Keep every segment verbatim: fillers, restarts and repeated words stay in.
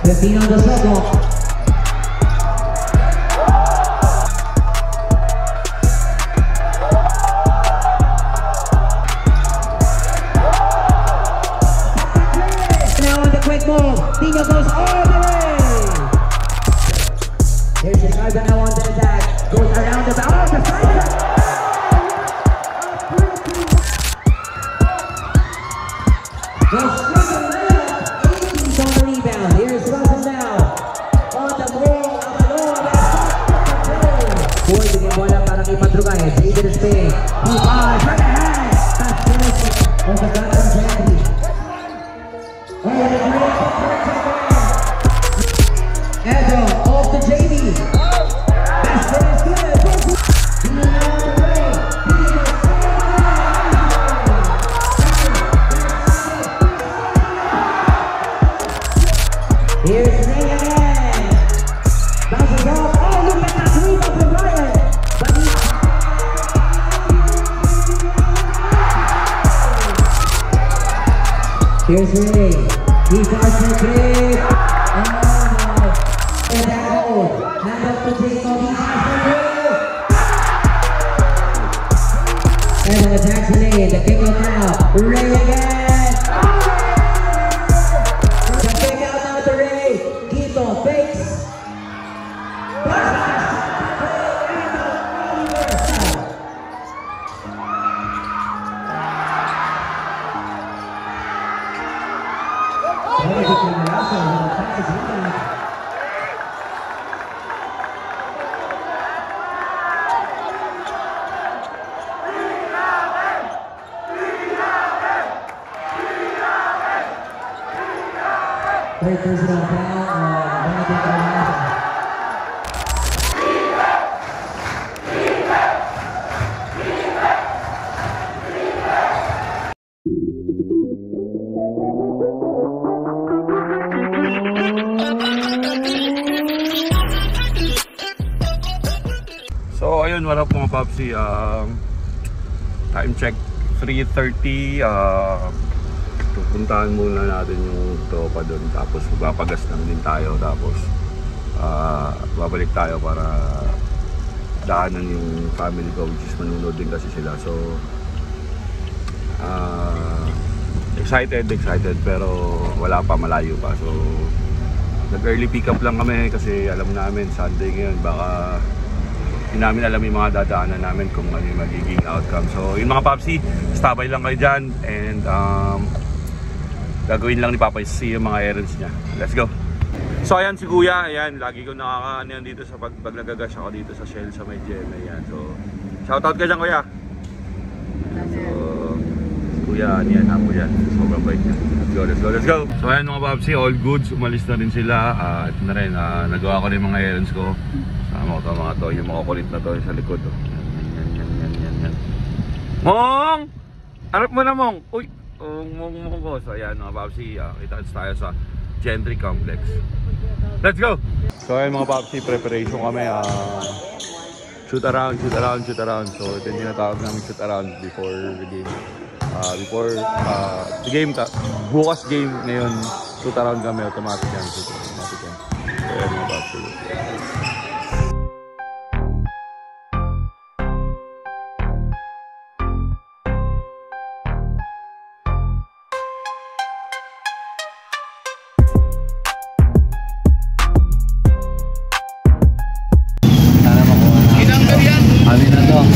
fifteen on the circle. Now on the quick move, Dino goes all the way. Here's the Sniper now on the attack, goes around the back. Oh, the Sniper! Goes straight to the layup, eighteen on the rebound. Here's Russell now on the ball, on the low, that's Boy, bigyan bola para kay Padrugay. David Spain, he fires right ahead. That's finished on the back of Jackie. Oh, the great Edo off the J B. That's finish good. Dino on the way. Here's Ray again. Bounces off. Oh, look at that rebound from Ryan. But he... Here's Ray. He starts to trip. Oh, no. And that goal. Hand up to Jacob. He has the goal. And the attack today. The kickoff now. Ray again. Third personal foul, uh, one of the So ayun, what up mga Popsi, um, time check three thirty. uh, Pupuntahan muna natin yung tropa doon, tapos magpapagas lang din tayo, tapos uh, babalik tayo para daanan yung family ko, which is manunod din kasi sila. So uh, excited, excited pero wala pa, malayo pa. So nag-early pick up lang kami kasi alam namin Sunday ngayon, baka hindi namin alam yung mga dadaanan namin kung ano yung magiging outcome. So yun mga Popsi, stabay lang kayo dyan, and um, gagawin lang ni Papa si yung mga errands niya. Let's go! So ayan si Kuya, ayan, lagi ko nakakaano yan dito sa pag, pag nagagas ako dito sa Shell sa may gym, ayan. So shoutout ka dyan Kuya! So Kuya, ano yan, hapo yan, sobrang bait niya. Let's go, let's go, let's go! So ayan mga Popsi, all goods, umalis na rin sila. uh, Ito na rin, uh, nagawa ko rin mga errands ko. Sama ko to mga to, yung mga kulit na to sa likod. Oh. Yan, yan, yan, yan, yan. Mong! Harap mo na Mong! Uy! Mong mong ko. So ayan mga Popsi, uh, kita tayo sa Gentry Complex. Let's go! So ayan mga Popsi, preparation kami. uh, Shoot around, shoot around, shoot around. So ito yung tinatawag namin shoot around before the game. uh, Before uh, the game, bukas game ngayon, shoot around kami, automatic yan. Shoot automatic yan. So ayan mga Popsi. Alin na to?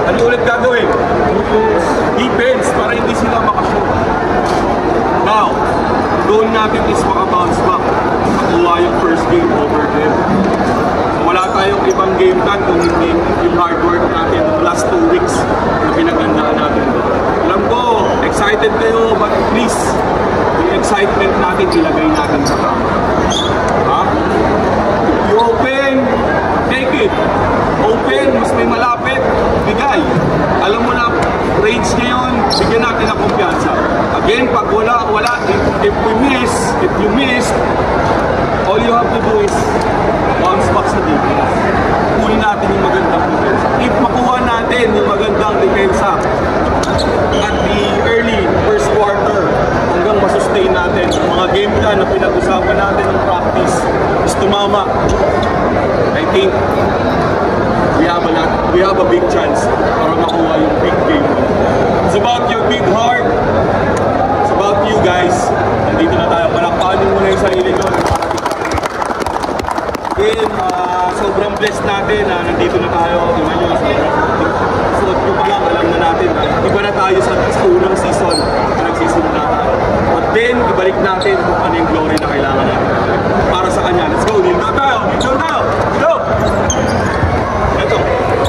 Ano ulit gagawin? Defense para hindi sila makashoot. Now, goal natin is maka-bounce back. Makuha yung first game over them. Wala tayong ibang game plan kung hindi yung hard work natin the last two weeks na pinagandaan natin. Alam ko, excited kayo, but please, yung excitement natin, ilagay natin sa tama. Ha? You open, take it. Open, mas may malapit, bigay. Alam mo na, range ngayon, bigyan natin ng kumpiyansa. Again, pag wala, wala, if, if we miss, if you miss, all you have to do is bounce back sa defense. Kunin natin yung magandang defense. If makuha natin yung magandang depensa at the early first quarter hanggang masustain natin yung mga game plan na pinag-usapan natin ng practice is tumama, I think we have a lot, we have a big chance para makuha yung big game. It's about your big heart. It's about you guys. Nandito na tayo. Palakpakan nyo muna yung sarili nyo. Again, uh, sobrang blessed natin na nandito na tayo. Tingnan nyo, suot nyo pa lang, alam na natin. Iba na tayo sa, sa unang season na nagsisimula tayo. But then, ibalik natin kung ano yung glory na kailangan natin. Para sa kanya. Let's go! Nildo tayo! Nildo tayo! Go! Ito.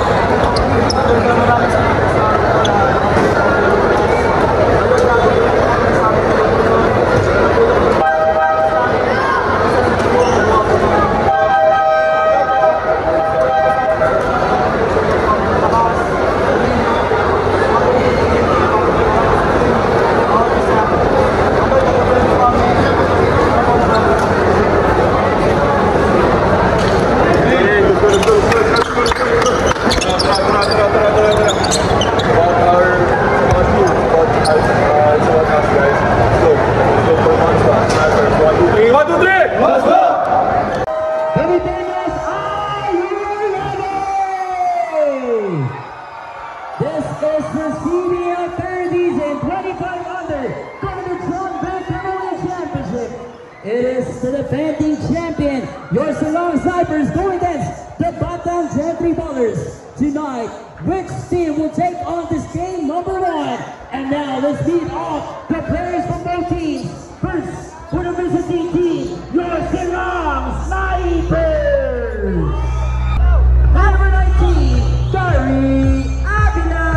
It is the defending champion, your Ceylon Snipers, going against the Bataan Gentry Ballers. Tonight, which team will take on this game number one? And now, let's meet off the players from both teams. First, for the visiting team, your Ceylon Snipers. Number nineteen, Gary Avila.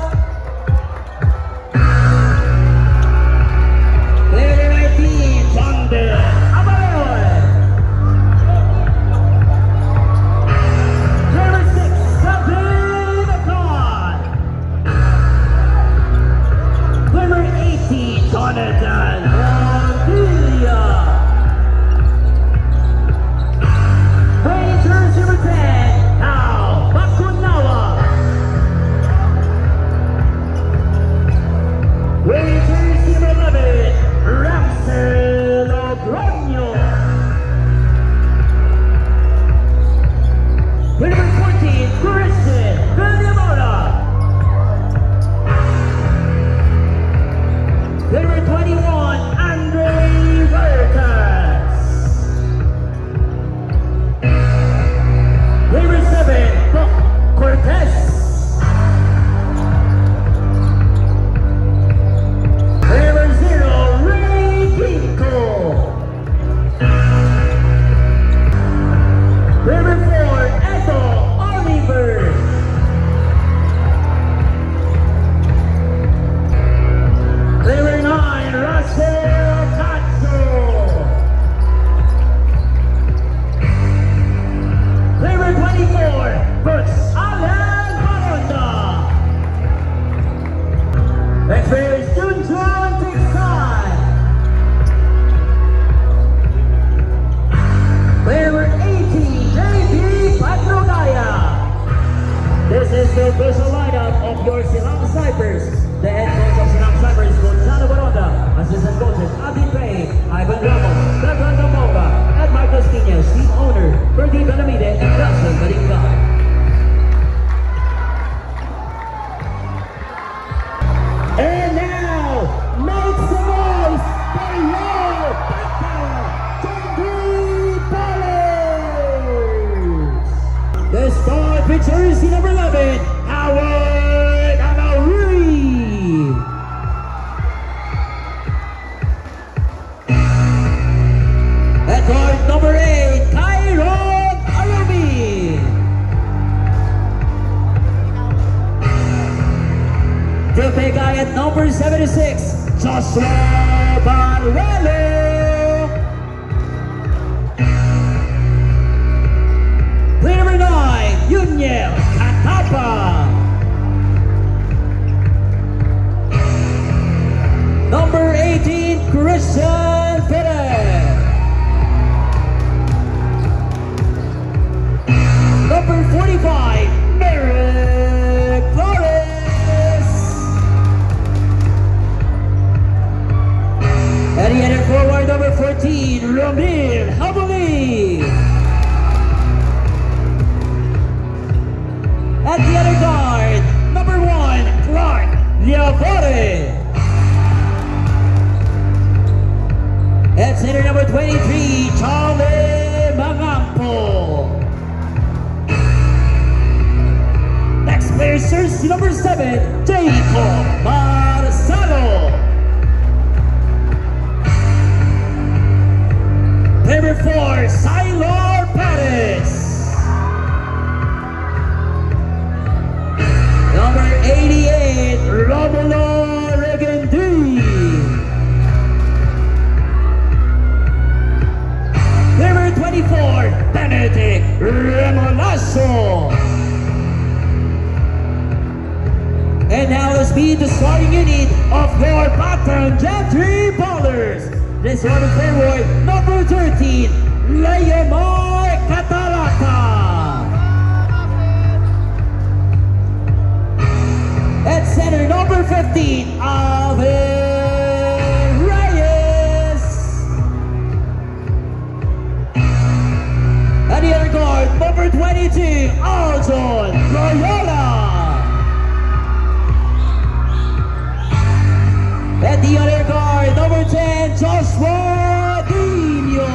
Player nineteen, Thunder. Jonathan Montilla. Rangers number ten, Al Bakunawa. Rangers number eleven, Ramsey Logroño. Number fourteen, Christian Villamora. Number twenty-one, Andre Veritas. Number seven, Buck Cortez. Number zero, Ray Kiko. Number four, Edo Oliver. Number nine, Russell Katso. Number twenty-four, Brooks Alan Baronda. Next player is Junjun Dixon. Number eighteen, J B Patrugaya. This is the official lineup of your Ceylon Snipers. The head coach of Ceylon Snipers, Gonzalo Baronda. Assistant coaches, Abby Pay, Ivan Ramos, Stefan Gamboga, and Marcos Quiñas, team owner, Ferdy Belamide, and Nelson Maringa. And now, make some noise for your Bataan Gentry Ballers! The star pitcher is number eleven, Howard Number seventy-six, Joshua Baruelo. Play number nine, Yuniel Atapa. Number eighteen, Christian Perez. Number forty-five, Merrick Flores. And he headed forward, number fourteen, Romil Haboli. At the other guard, number one, Clark Liavore. At center, number twenty-three, Charlie Magampo. Next player, jersey number seven, Jacob Marsalo. Number four, Sailor Paris. Number eighty-eight, Romulo Regendi. Number twenty-four, Benedict Remolasso. And now let's meet the starting unit of your Batang Gentry Ballers. This one is forward, number thirteen, Leomar Catalata. At center, number fifteen, Alvin Reyes. At the other guard, number twenty-two, Aljon Loyola. At the other guard, number ten, Joshua Dino.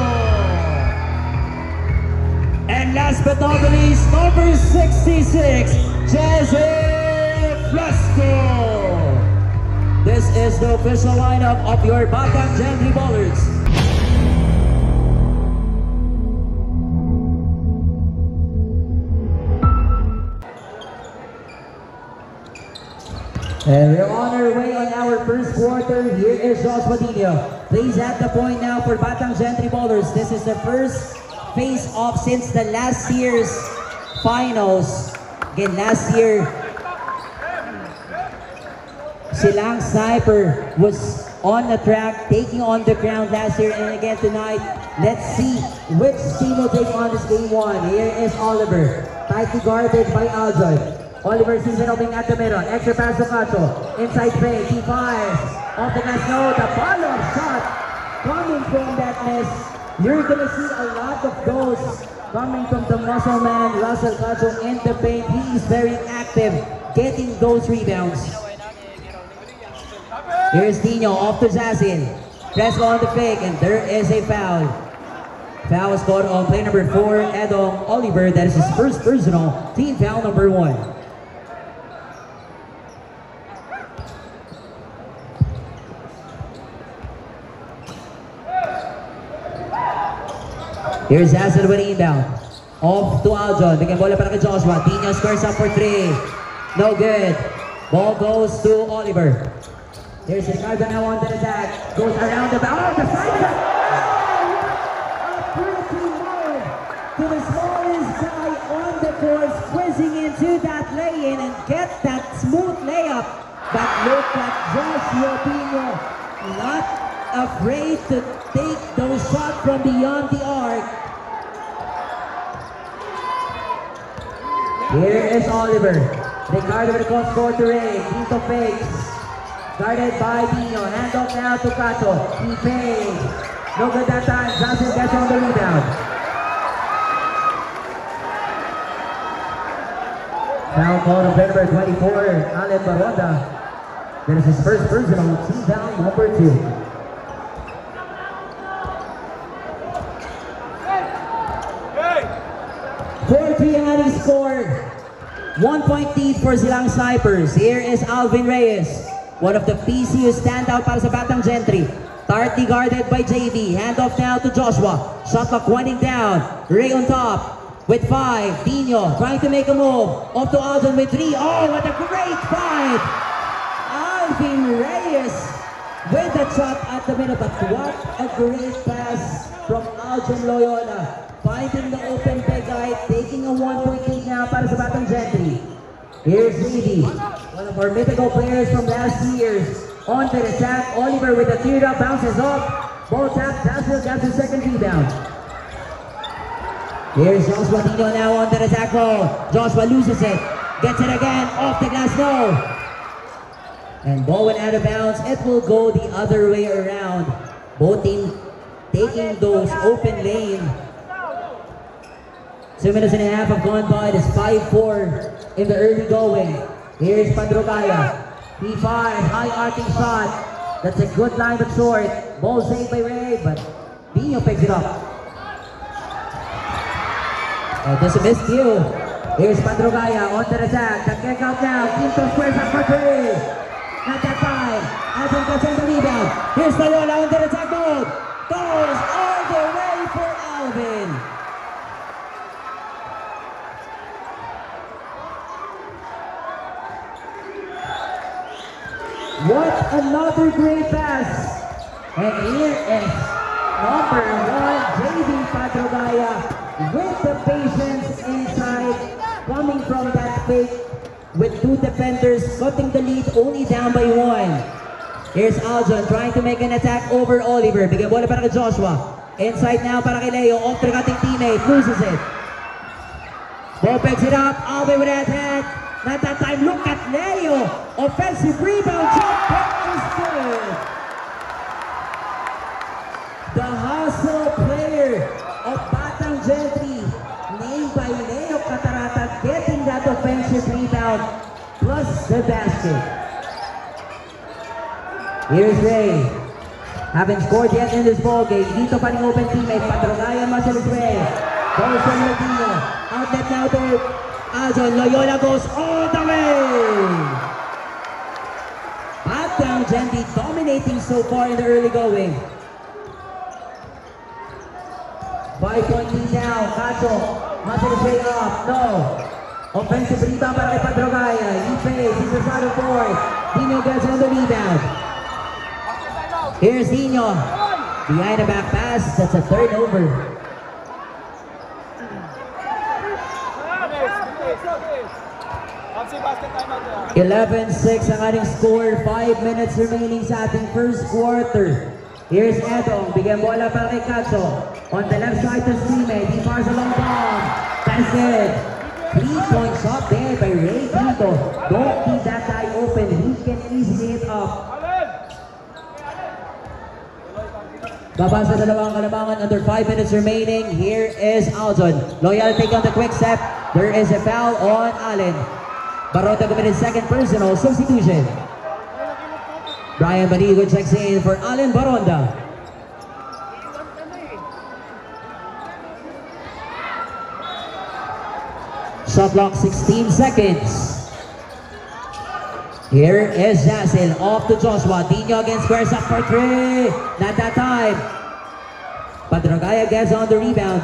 And last but not least, number sixty-six, Jesse Fresco. This is the official lineup of your Batang Gentry Ballers. And we're on our way on our first quarter. Here is Joshua Dino. Please at the point now for Batang Gentry Ballers. This is the first face-off since the last year's finals. Again, last year, Silang Sniper was on the track, taking on the ground last year. And again tonight, let's see which team will take on this game one. Here is Oliver, tightly guarded by Aljon. Oliver sees an opening at the middle. Extra pass to Cacho. Inside play. He fires. Off the glass. No, the follow-up shot coming from that miss. You're gonna see a lot of those coming from the muscle man, Russell Cacho, in the paint. He is very active, getting those rebounds. Here's Dino off to Zazin. Fresco on the fake, and there is a foul. Foul is called on play number four, Edom Oliver. That is his first personal, team foul number one. Here's Zazin with the inbound. Off to Aljon. Bigyan bola para kay Joshua. Dino squares up for three. No good. Ball goes to Oliver. Here's Ricardo now on the attack. Goes around the back. Oh, the side of a pretty move to the smallest guy on the court, squeezing into that lay-in and get that smooth layup. But look at Joshua Dino, not afraid to take those shots from beyond the arc. Here is Oliver. Ricardo with the cross court to Ray. Dito fakes. Guarded by Dino. Hand off now to Cacho. He fakes. No good that time. Johnson gets on the rebound. Foul call of number twenty-four, Allen Baronda. That is his first personal, team foul number two. four three ang ating score. One point lead for Silang Snipers. Here is Alvin Reyes, one of the P C U standout para sa Batang Gentry. Tightly guarded by J V. Hand off now to Joshua. Shot clock winding down. Ray on top with five. Dino trying to make a move. Off to Aljon with three. Oh, what a great fight! Alvin Reyes Reyes with the shot at the middle, but what a great pass from Aljon Loyola. Finding the open big guy, taking a one-point lead now para sa Batang Gentry. Here's Levy, one of our mythical players from last years. On to the attack, Oliver with the tiered up, bounces off. Ball tap, Tassil got the second rebound. Here's Joshua Dino now on the attack roll. Joshua loses it, gets it again, off the glass, no. And ball went out of bounds. It will go the other way around. Both teams taking those open lane. Two minutes and a half have gone by. It's five four in the early going. Here's Padrogaya. P five, high arcing shot. That's a good line but short. Ball saved by Ray, but Dino picks it up. Oh, there's a miscue. Here's Padrogaya on the attack. The kick out now. Quinto squares up for three. Not that time. Alvin gets on the rebound. Here's Loyola on the attack mode. Goes all the way for Alvin. What another great pass. And here is number one, J V Padrogaya. With the patience inside, coming from that fake with two defenders, cutting the lead only down by one. Here's Aljon trying to make an attack over Oliver. Bigyan bola para kay Joshua. Inside now para kay Leo. Off the cutting teammate, loses it. Ball picks it up, Alvin with that head. Not that time, look at Leo. Offensive rebound, jump kick is good. The hustle player of Batang Gentry, named by Leo Catarata, getting that offensive rebound plus the basket. Here's Ray. Haven't scored yet in this ball game. Dito pa rin open teammate. Padrogaya muscle his way. Goes from Ladino. Outlet now to Aljon. Loyola goes all the way. Batang Gentry dominating so far in the early going. Five-point lead now, Cacho, muscle his way up, no. Offensive rebound para kay Padrogaya, he pays, he's the side of board. Dino gets on the rebound. Here's Dino, behind the back pass, that's a turnover. eleven six ang ating score, five minutes remaining sa ating first quarter. Here's Edong, bigyan bola para kay Cacho. On the left side to teammate, he fires a long ball. That's it. Three point shot there by Ray Dito. Don't keep that guy open, he can easily hit up. Baba sa dalawang kalamangan, under five minutes remaining. Here is Aljon. Loyal take on the quick step. There is a foul on Allen. Barota committed second personal substitution. Brian Banigo checks in for Allen Baronda. Shot clock sixteen seconds. Here is Jasil off to Joshua. Dino again squares up for three. Not that time. Padrogaya gets on the rebound.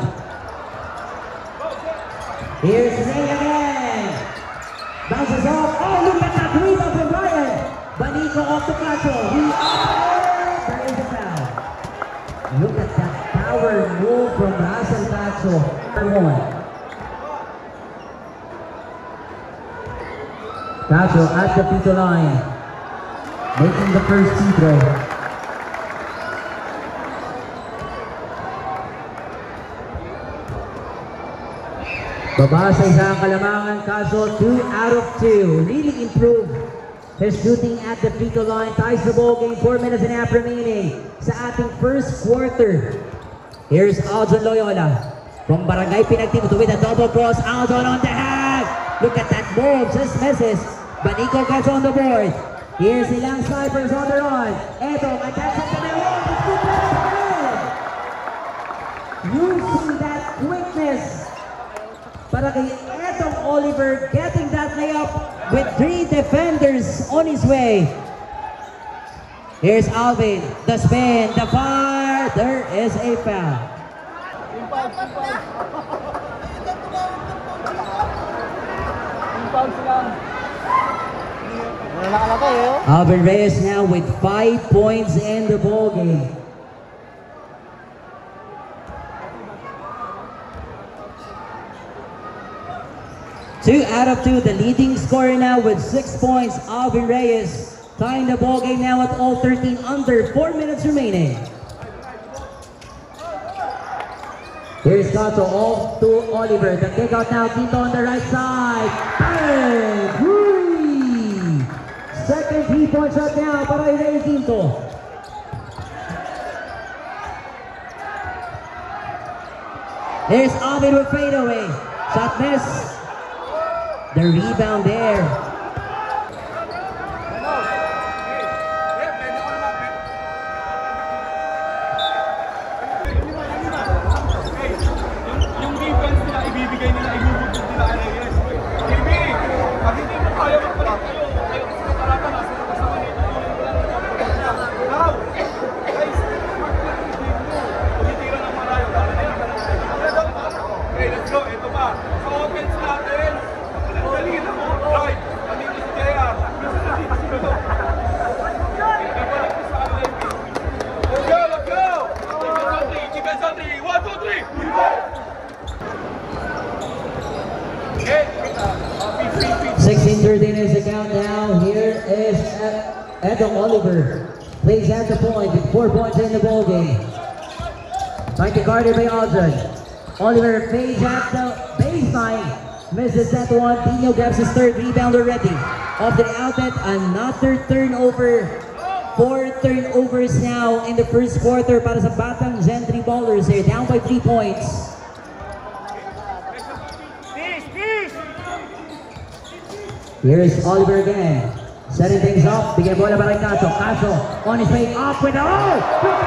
Here's Ray again. Bounces off. Oh, look at that rebound from Brian. Banico off the Cacho. He up. There is a foul. Look at that power move from Russell Cacho. Number one. Cacho at the free throw line, making the first free throw. Baba sa isang kalamangan, Cacho, two out of two. Really improved his shooting at the free throw line. Ties the ball game, four minutes and a half remaining sa ating first quarter. Here's Aljon Loyola from Barangay Pinagtibto with a double cross. Aljon on the hack. Look at that move, just misses. Banico gets on the board. Here's the young snipers on the run. Eto, attacks at the middle. Using that quickness para kay Etong Oliver, getting that layup with three defenders on his way. Here's Alvin, the spin, the fire. There is a foul. Alvin Reyes now with five points in the ball game. Two out of two, the leading scorer now with six points, Alvin Reyes. Tying the ball game now at all thirteen, under four minutes remaining. Here's Kato off to Oliver. The kick out now, Tito on the right side. Bang! Three! Second three-point shot now para Ray Quinto. There's Alvin with fadeaway. Shot miss. The rebound there. sixteen thirteen is the countdown. Here is Edo Oliver. Plays at the point with four points in the ball game. Trying to guard it by Aldrin. Oliver fades at the baseline. Misses that one. Dino grabs his third rebound already. Off the outlet, another turnover. Four turnovers now in the first quarter para sa Batang Gentry Ballers. They're down by three points. Here is Oliver again. Setting things up. Bigyan bola para kay Caso. Caso on his way up with a oh!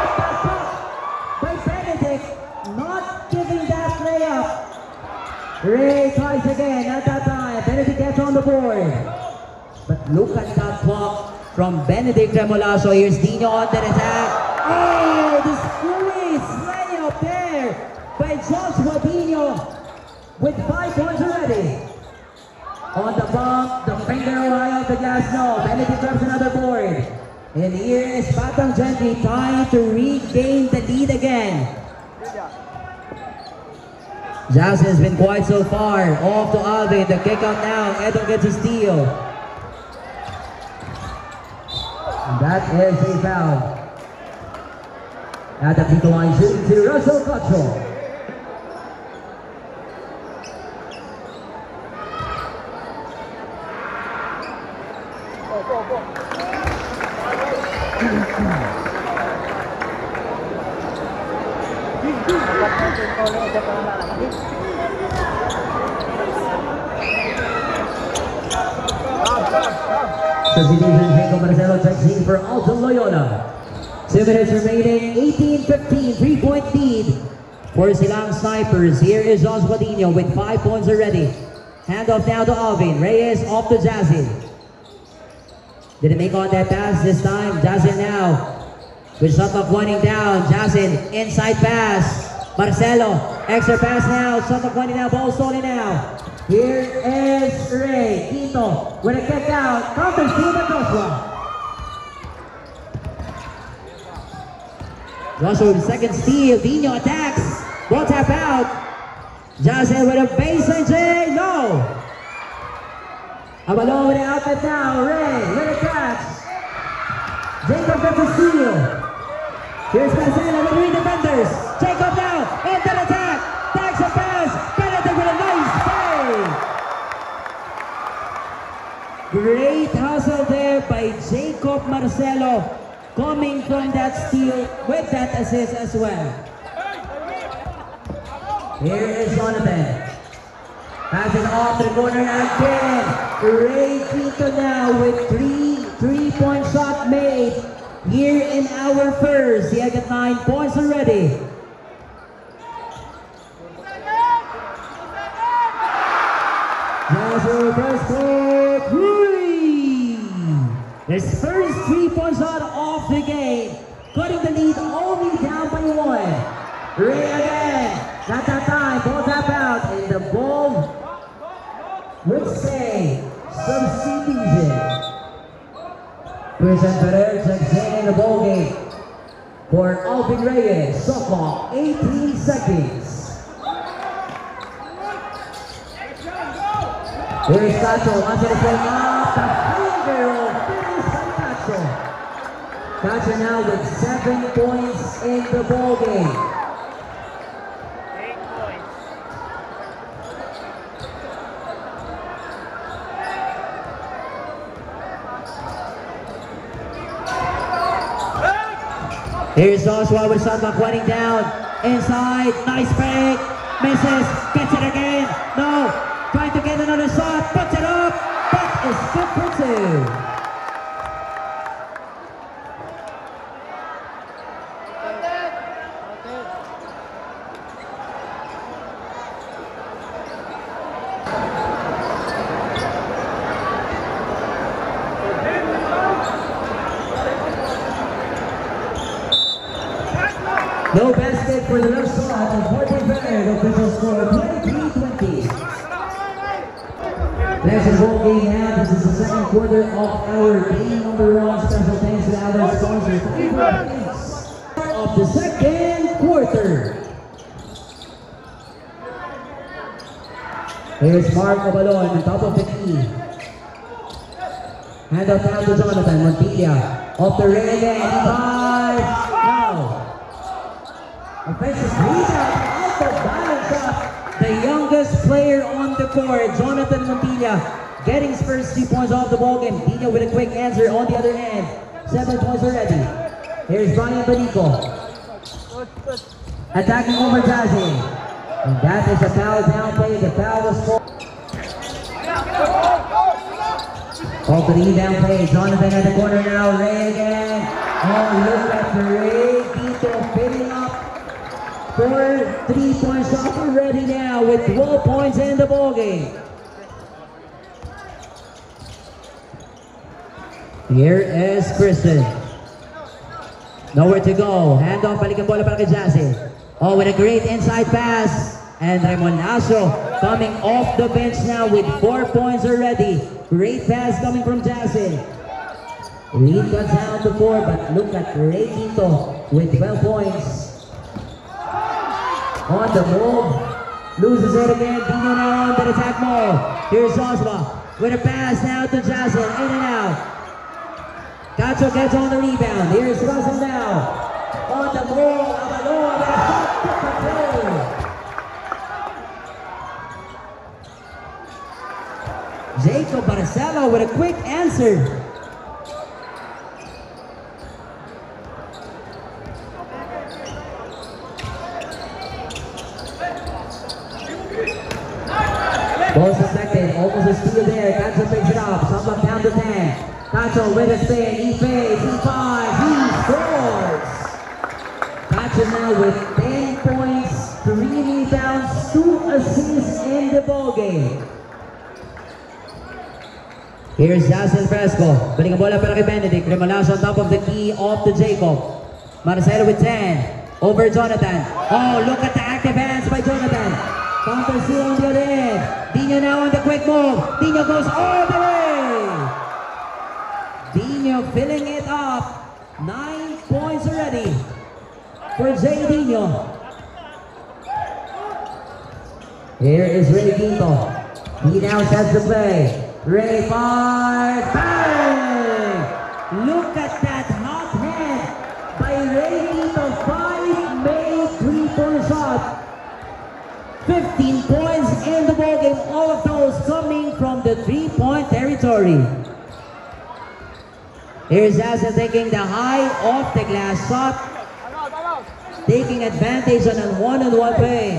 By Benedict. Not giving that layup. Ray tries again at that time. Benedict gets on the board. But look at that block from Benedict Remolaso. Here's Dino on the attack. Oh! The squeeze layup there by Joshua Dino with five points already. On the bump, the finger high off the glass, no. Benedict grabs another board. And here is Batang Gentry trying to regain the lead again. Jazz has been quiet so far. Off to Alvin, the kick out now. Edo gets a steal. And that is a foul. At the free throw line, shooting to Russell Cottrell. Substitution, Jacob Marcelo checks in for Alton Loyola. Two minutes remaining, eighteen fifteen, three-point lead for Silang Snipers. Here is Joshua Dino with five points already. Handoff now to Alvin. Reyes off to Jazzy. Didn't make on that pass this time. Jazzy now with shot clock winding down. Jazzy inside pass. Marcelo, extra pass now. Shot clock winding down. Ball stolen now. Here is Ray Quinto with a kick out. Counter steal by Joshua. Joshua with second steal. Dino attacks. Ball tap out. Jazzy with a baseline J. No. Abalo with the outlet now. Ray with a catch. Jacob gets a steal. Here's Marcelo with three defenders. Jacob now on the attack. Tags a pass. Benedict with a nice play. Great hustle there by Jacob Marcelo, coming from that steal with that assist as well. Here is Jonathan. Passing off the corner again. Ray Quinto now with three three-point shot made here in our first. He had got nine points already. Joshua first for three. His first three-point shot off the game, cutting the lead only down by one. Ray again. Not that time. Ball tap out, and the ball would say substitution. Christian Ferrer checks in in the ball game for Alvin Reyes. Softball, eighteen seconds. Here's Cacho, onto the play up, the finger of finish by Cacho. Cacho now with seven points in the ball game. Here's Joshua with shot clock winding down. Inside, nice break. Misses, gets it again. No, trying to get another shot, puts it up. That is good for two. No basket for the left shot of Jordan Ferrer. The official score twenty-three twenty. That's the ball game now. This is the second quarter of our game number one. Special thanks to our sponsors. Of the second quarter. Here's Mark Obalon on top of the key. Hand off down to Jonathan Montilla. Off the ring again. Five. Now. Offensive rebound out of balance shot. The youngest player on the court, Jonathan Montilla, getting his first three points off the ball game. Dino with a quick answer on the other hand. Seven points already. Here's Brian Benico. Attacking over Jazzy. And that is a foul down play. The foul was for. Off the rebound play. Jonathan at the corner now. Ray again. Oh, look at Ray. Dito filling up. Four three point shot already now with twelve points in the ball game. Here is Kristen. Nowhere to go. Hand off, balikan bola para kay Jazzy. Oh, with a great inside pass. And Raymond Naso coming off the bench now with four points already. Great pass coming from Jazzy. Lead cuts down to four, but look at Ray Quinto with twelve points. On the move, loses it again. Dino now on the attack mode. Here's Joshua with a pass now to Jason, in and out. Cacho gets on the rebound. Here's Russell now. On the move, Abalon with a shot to control. Jacob Barcelo with a quick answer. Ball suspected, almost a steal there. Cacho picks it up, someone down to ten. Cacho with a spin, he fades, he fives, he scores! Cacho now with ten points, three rebounds, two assists in the ball game. Here's Jason Fresco, putting a bola para kay Benedict. Remonazo on top of the key, off to Jacob. Marcelo with ten, over Jonathan. Oh, look at the active hands by Jonathan. Counter steal on the other end. Dino now on the quick move. Dino goes all the way. Dino filling it up. Nine points already for Jay Dino. Here is Ray Quinto. He now sets the play. Ray fires. Bang! Look at that hot hand by Ray Quinto. Five made three-point shot. fifteen points in the ball game, all of those coming from the three-point territory. Here's Asa taking the high off the glass shot, taking advantage on a one-on-one play.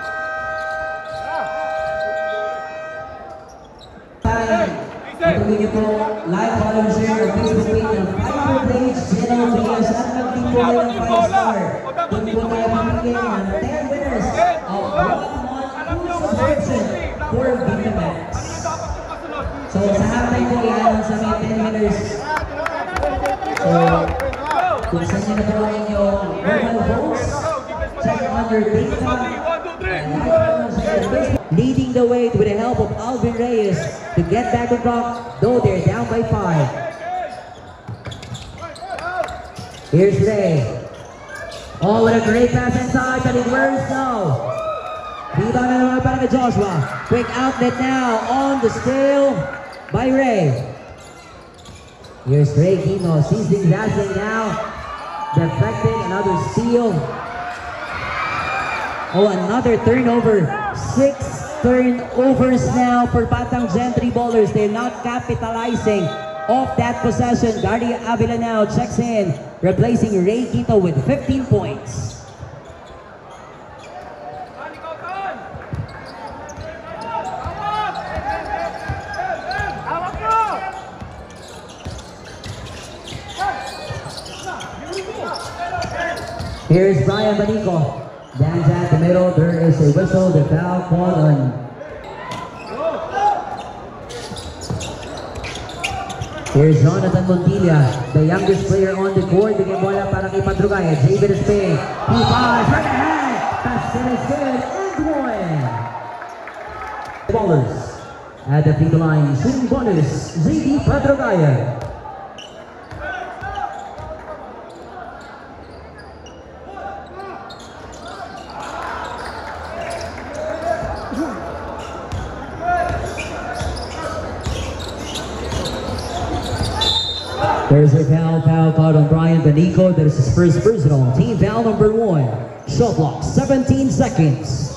Patuloy niyo po live follow share ng Facebook page ng Piper Page, General Villas at nagting po kayo ng five star. Doon po tayo mamigay ng ten winners of one subscription for Vitamax. So sa hapon po yan sa mga ten winners. So kung saan nyo na po ang inyong mobile phones, check on your data and like leading the way with the help of Alvin Reyes to get back on top, though they're down by five. Here's Ray. Oh, what a great pass inside, but it works now. Rebound na naman para kay Joshua. Quick outlet now on the steal by Ray. Here's Ray Quino, sees things happening now. Deflecting, another steal. Oh, another turnover. Six turnovers now for Batang Gentry Ballers. They're not capitalizing off that possession. Gary Avila now checks in, replacing Ray Quito with fifteen points. Here's Brian Banico. Dance at the middle. There is a whistle. The foul called on. Here's Jonathan Montilla, the youngest player on the court. Bigyan bola para kay Padrugaya. David Spain. He fires right ahead. Pass is good. And one. Ballers at the free throw line. Shooting bonus. Z D Padrugaya. There's a foul, foul caught on Brian Benico. That is his first personal. Team foul number one. Shot clock, seventeen seconds.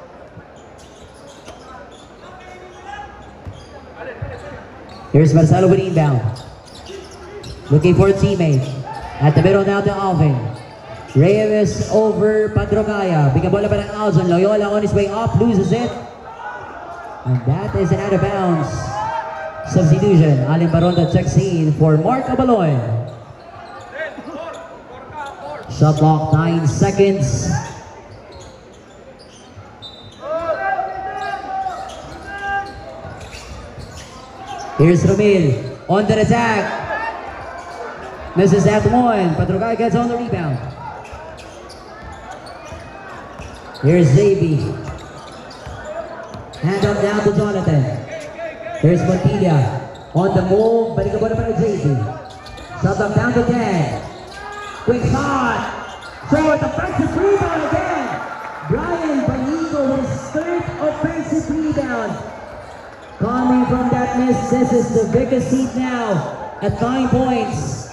Here's Marcelo with inbound. Looking for a teammate. At the middle now to Alvin. Reyes over Padrogaya. Bigyan bola pa ng Aljon. Loyola on his way up, loses it. And that is an out of bounds substitution. Alin Baronda checks in for Mark Abaloy. Shot clock, nine seconds. Here's Romil on the attack. Misses that one. Padrogaya gets on the rebound. Here's Xavi. Hand up down to Jonathan. Here's Montilla on the move. Balik bola para Xavi. Shot up down to ten. Quick shot. Short offensive rebound again. Brian Banico with his third offensive rebound. Coming from that miss, this is the biggest seed now at nine points.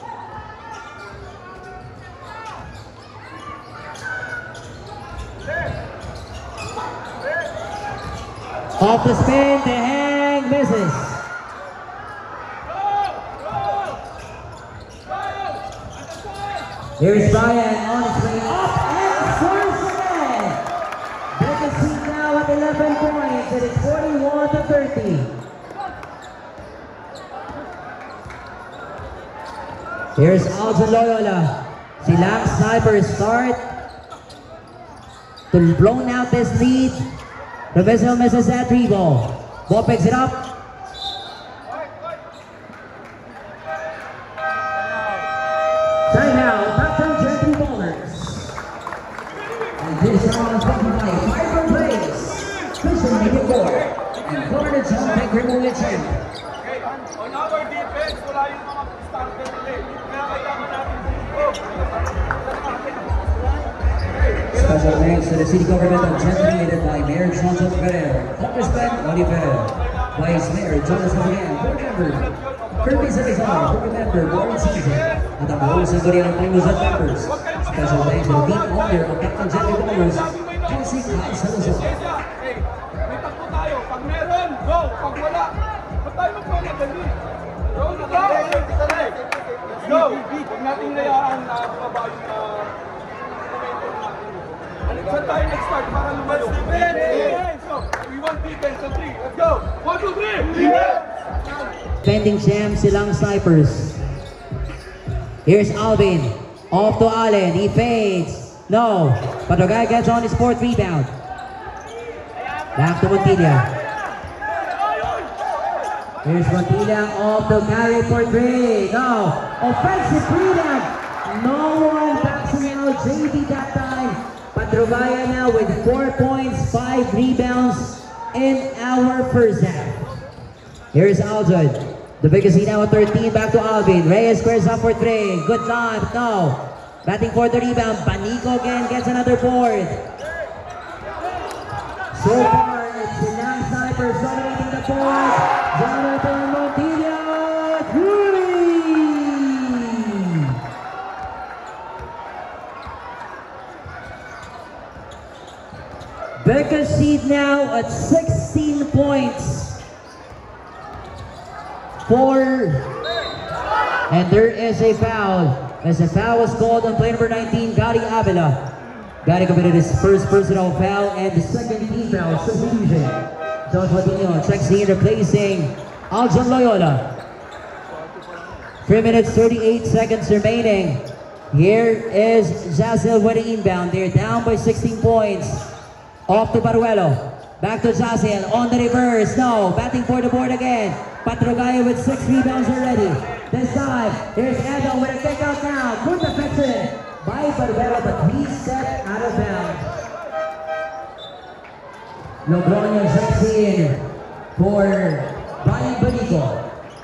Off the spin, the hang misses. Here's Brian on his way up and scores again. Biggest seed now at eleven points. It is forty-one to thirty. Here's Aljon Loyola. Silang Snipers start to blown out this lead. Provisional misses that three ball. Ball picks it up. Timeout, Batang Gentry Ballers. And this round is brought by Fiber Plays, Vision Media Board, and Florida John Beck Removal Champ. Okay, on our defense, wala yung mga starter nila. Kaya kailangan natin dito. Special thanks to the City Government of Gentry, led by Mayor Johnson Ferrer, Congressman Oli Ferrer, Vice Mayor Jonas Abrian, Board Member Kirby Salazar, Board Member Board Season, at ang buong sanggunian ng Pangos at members. Special thanks to the team owner of Batang Gentry Ballers, Jesse Kyle Salazar. Hey, may takbo tayo. Pag meron, go. Pag wala, ba't tayo magpamadali? Go, go. Let's go. Huwag natin layaan na bumaba yung uh, momentum natin. Saan tayo nag-start para lumayo? Defense! So, we want defense on three. Let's go! One, two, three! Defense! Defending champ, Silang Snipers. Here's Alvin. Off to Allen. He fades. No. Padrogaya gets on his fourth rebound. Back to Montilla. Here's Montilla off the carry for three. No. Offensive rebound. No one backing out J D that time. Padrogaya now with four points, five rebounds in our first half. Here's Aljon. The biggest lead now at thirteen, back to Alvin. Reyes squares up for three. Good time, no. Batting for the rebound. Panico again gets another board. So far, it's the young snipers dominating the board. Jonathan Montilla, three! Becca's seed now at sixteen points. Four. And there is a foul. As a foul was called on player number nineteen, Gary Avila. Gary committed his first personal foul and the second team foul substitution. Joshua Dino checks in, replacing Aljon Loyola. three minutes thirty-eight seconds remaining. Here is Jazel with the inbound. They're down by sixteen points. Off to Baruelo. Back to Jazel on the reverse. No, batting for the board again. Patrugaya with six rebounds already. This time, here's Edo with a kick out now. Good deflection by Baruelo, but he stepped out of bounds. Logroño checks in for Brian Bonico.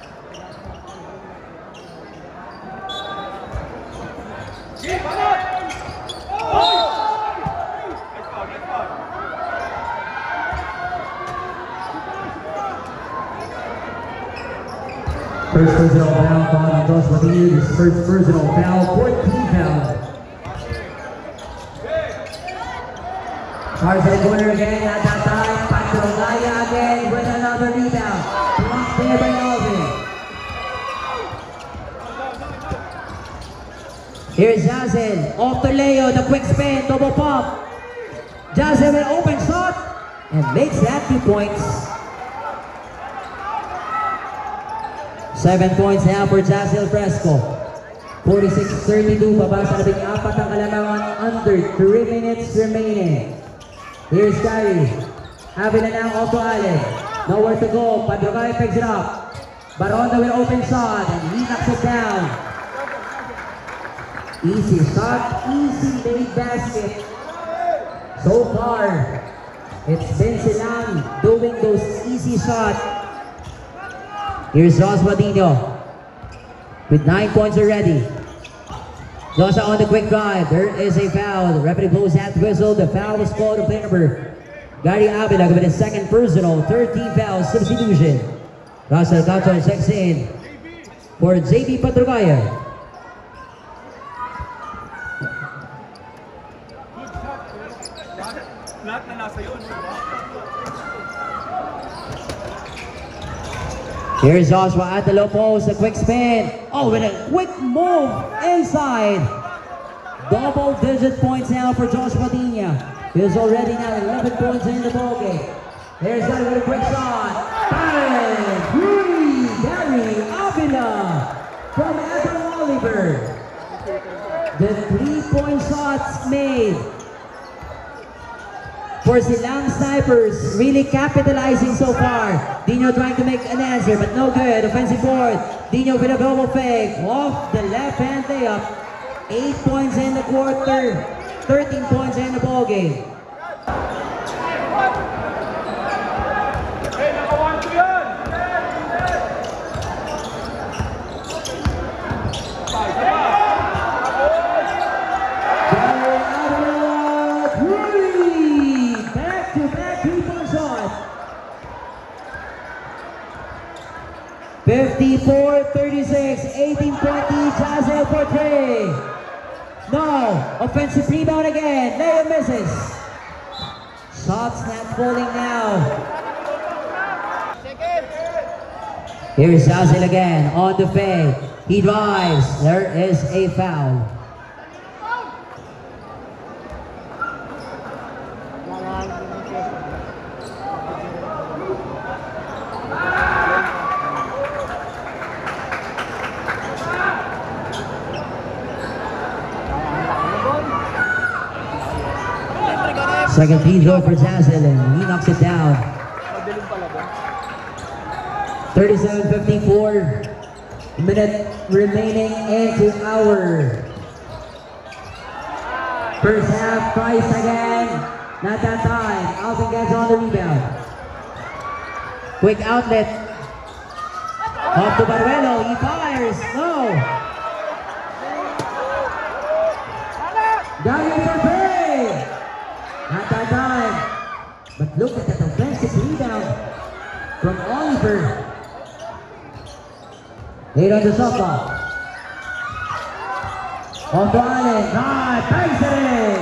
First personal foul called on Joshua Dino. His first personal foul, fourteen foul. Tarzan corner again at that time. Patrugaya again with another rebound. Blocked there by Alvin. Here's Jazen. Off to Leo. The quick spin. Double pump. Jazen with open shot. And makes that two points. Seven points now for Jazel Fresco. forty-six thirty-two. Pabasa na big apat ang kalamangan. Under three minutes remaining. Here's Gary. Avila now off to Allen. Nowhere to go. Patrugaya picks it up. Baronda with open shot. And he knocks it down. Easy shot. Easy made basket. So far, it's been silang doing those easy shots. Here's Joshua Dino with nine points already. Joshua on the quick drive. There is a foul. The referee blows that whistle. The foul was called on play number Gary Avila with his second personal. thirteen foul substitution. Russell Castro checks in for J B Patrugaya. Lahat na nasa yun. Here's Joshua at the low post, a quick spin. Oh, with a quick move inside. Double digit points now for Joshua Dino. He's already now eleven points in the ballgame. Here's that with a quick shot. Bang! Three! Gary Avila from Adam Oliver. The three-point shots made for Silang Snipers, really capitalizing so far. Dino trying to make an answer, but no good. Offensive board. Dino with a double fake. Off the left hand layup. Eight points in the quarter. thirteen points in the ball game. Hey, nakawan ko yan! fifty-four thirty-six, eighteen twenty, Jazel for three. No, offensive rebound again. Leo misses. Shots not falling now. Here's Jazel again on the fade. He drives. There is a foul. Second free throw for Jazel and he knocks it down. thirty-seven fifty-four minute remaining into our first half. Price again. Not that time. Alvin gets on the rebound. Quick outlet. Off to Baruelo, he fires, no! Daniel Perfey! Not that time. But look at that offensive rebound from Oliver. Late on the softball. Off to Allen, ah, ties it in!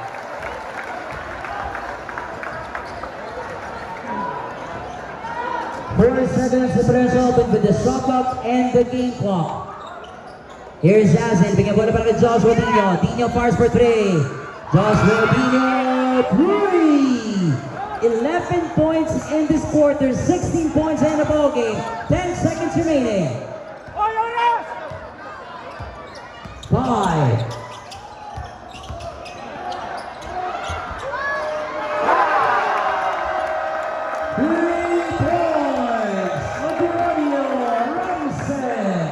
Four seconds differential open with the shot clock and the game clock. Here's Asin, bigyan bola para kay Joshua Dino. Dino fires for three. Joshua Dino, three! eleven points in this quarter, sixteen points in the ball game. ten seconds remaining. Five. Three points. Antonio Ramsey.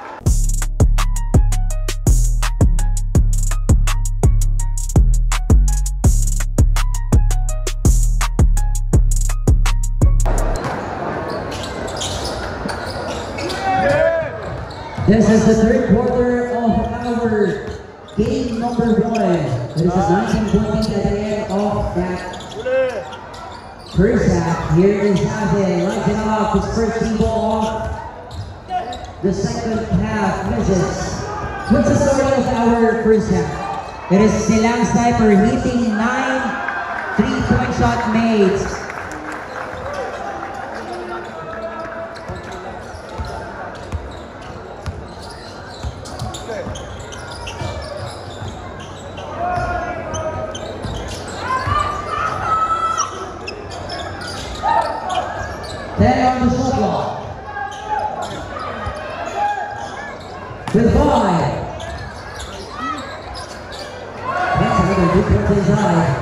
This is the third quarter of our game number one. There is a nineteen point lead at the end of that first half. Here is Asin, lights it up, his first team ball off. The second half misses. What's the story of our first half? It is Silang Sniper hitting nine three-point shot made. ten on the shot clock. With five. That's another good point inside.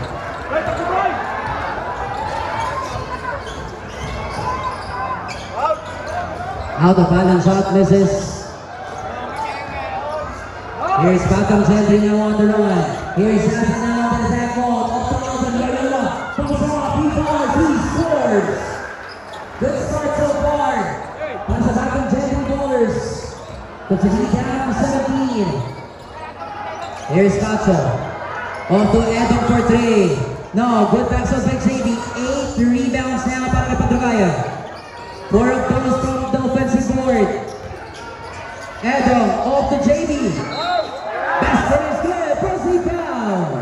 Out of balance shot misses. Here's Batam Gentry now on the run. Here's Asin now on the back ball. Up to Alvin Loyola. Comes off, he fires, he scores. Good start so far. Once the Batam Gentry bowlers. Puts the lead down to seventeen. Here's Cacho. Off to Edon for three. No, good pass of Big Sadie. Eight rebounds now para kay Padrogaya. Four of those from the offensive board. Edon off to J D. Best hit is good. First rebound.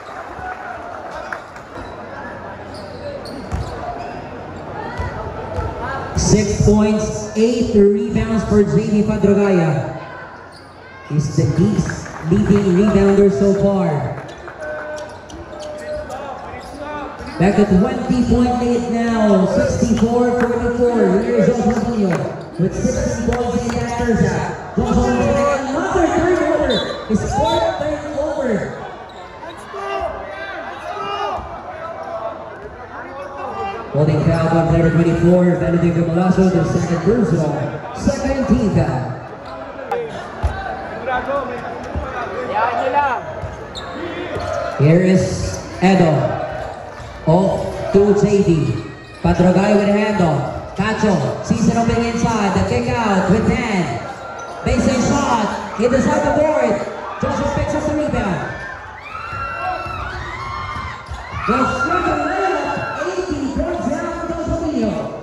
Six points, eight rebounds for J D Padrogaya. He's the least leading rebounder so far. Back at twenty point lead now, sixty-four forty-four. Here's Antonio with sixteen points in that first half. Joshua with another turnover. His fourth turnover. Holding foul on player twenty-four, Benedict Malaso, the second personal, second team foul. Here is Edo. Off to J D. Padrogaya with a handoff. Cacho sees an opening inside. The kick out with ten. Baseline shot. It is on the board. Joshua picks up the rebound. The second layup. eighteen points down for Joshua.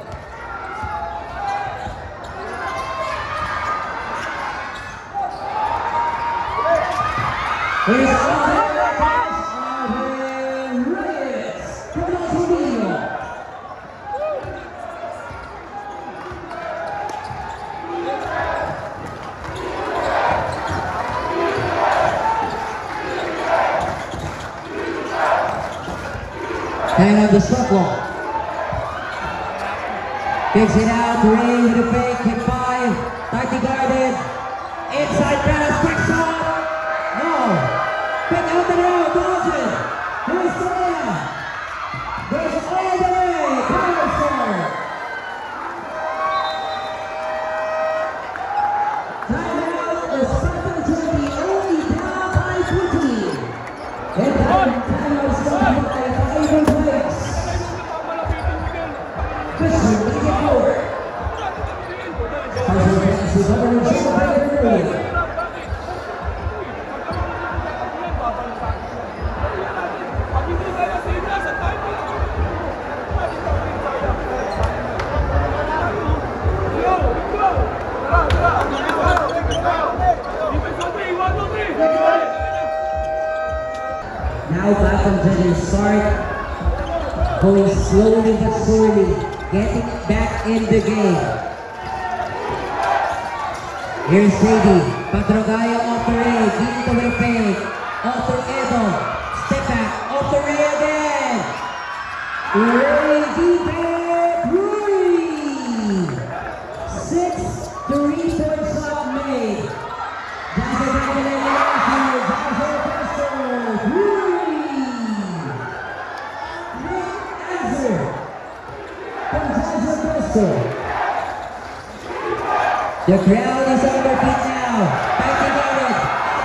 Here's Alvin Reyes from Joshua. And on the shot clock. Kicks it out, Ray with a fake, hit five, tightly guarded. Inside pass, quick shot. No. Pick out the road, Dawson. Here's Sonia. Goes all the way, power score. Timeout, the Spartan Trophy only down by fifteen. And that timeout started by five points. Christian, leading forward. Now back on the start. Going slowly but surely. Getting back in the game. Here's Sadie. Patrogaya off the ray. Dito with a fake. Off to Edo. Step back. Off the ray again. Ray deep and Rui. Six three-point shot made. That's a regular answer. That's a answer. Rui. Great answer. From Jason Bristol. The crowd is on their feet now. Fighting on it.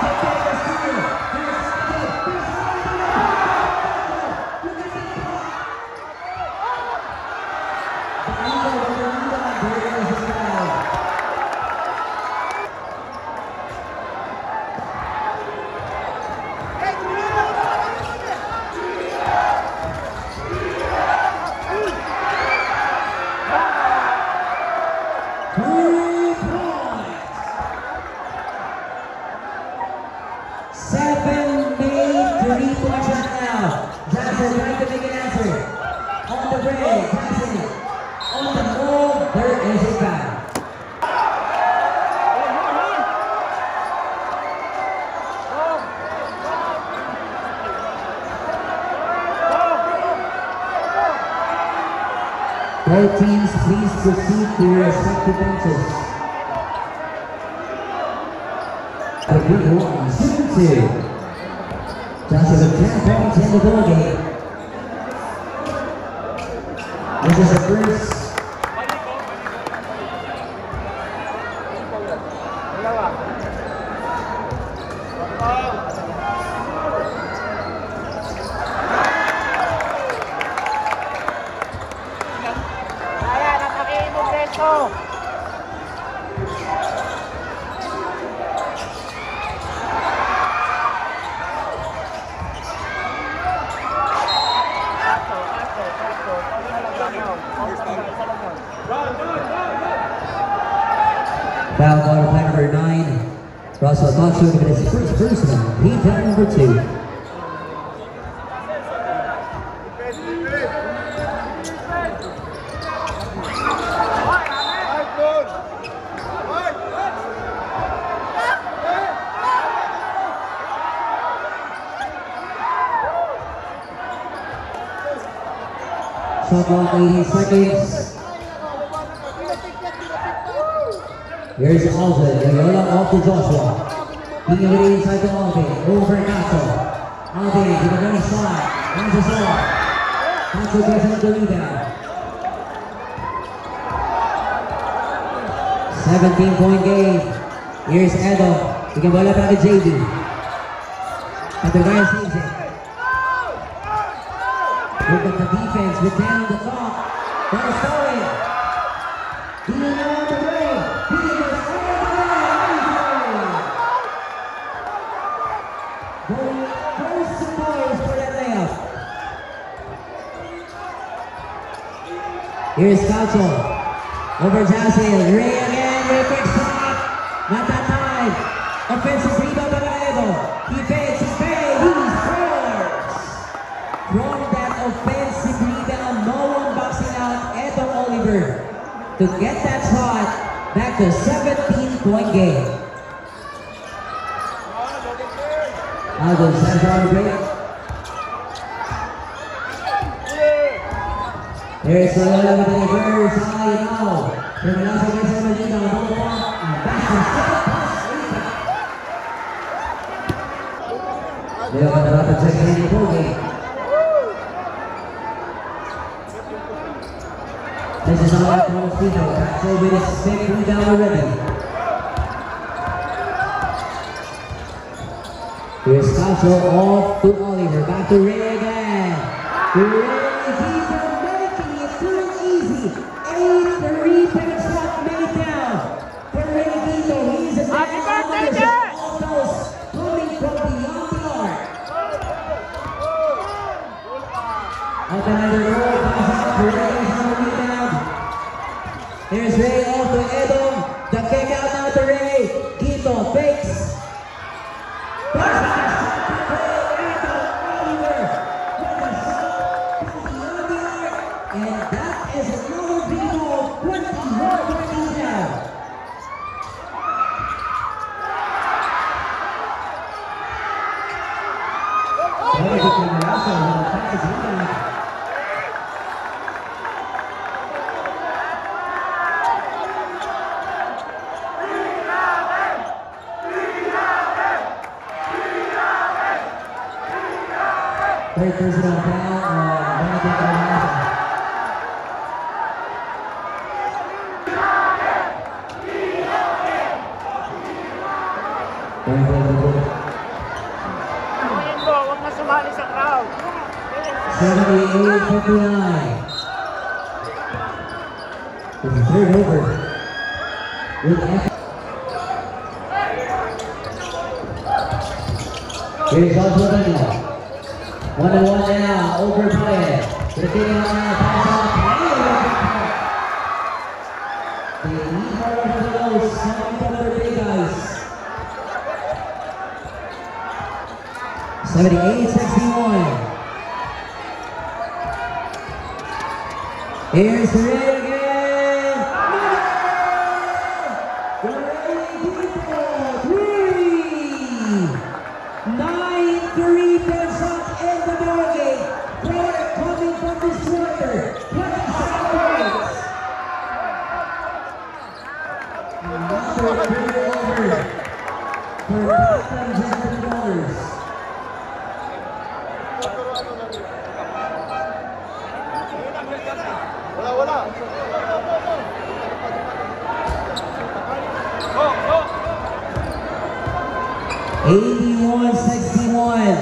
Seven made three-point shot now. Jackson trying to make an answer. On the break, Jackson. On the move, there is a foul. Both teams, please proceed to your respective benches. The good one, super two. Johnson with ten points in the ball game. This is the first. Foul ball play number nine. Russell not shooting with his first personal. He foul number two. Shot clock eighteen seconds. Here's Alden, the roll off to Joshua. He can it inside to Alden, over Castle. Alden to the running side, runs us off. Castle gets another rebound. seventeen point game. Here's Edo, he can ball up at the J D. At the guy sees it. Look at the defense with down the clock. Ball stolen. Dealing around the way. Dealing the Going first to boys for that layup. Here's Council. Over Jassy. Ray again with a quick shot. Not that time. Offensive rebound by Edo. He fades, he fades, he scores. From that offensive rebound, no one boxing out Edo Oliver to get that shot back to seventeen point game. Aldo sends on the break. There's Loyola with the reverse. High now. Terminazo gets him a lead on the ball. And back to second pass. Leo Catarato checks in the ball game. This is all from Mosquito. Axel with his fifth rebound already. Here's Castle off to Oliver. Back to Ray again. Ray Keeper making it too easy. eight three-point shot made down for Ray Keeper. He's a man all those coming from beyond the arc. Up another roll. Pass out to Ray. On the rebound. Here's Ray off to Edom. The kick out now to Ray. Keeper fakes. Pass. Benedict Miraso with a fast rebound. Third personal foul on Benedict Miraso. Huwag na sumali sa crowd. seventy-eight fifty-nine. It's the third over. With F. Here's Joshua Benedict. One and one now, over play. To the king out now, pass on. They need more of those, seven for big guys. seventy-eight sixty-one. Here's Ray again. Three. Nine three shots in the ballgame. Player coming from this quarter. twenty-seven points. Another three over for Captains and Controllers. Wala, wala. Go, go. eighty-one sixty-one.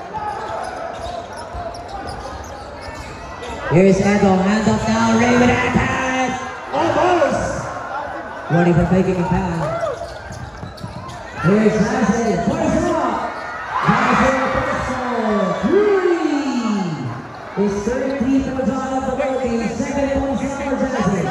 Here's Endo, hand up now, Ray with that pass. Almost. Running for making a pass. Here's Hazen, twice up. Hazen, three. His third three points on of the ball game, seven points for Hazen.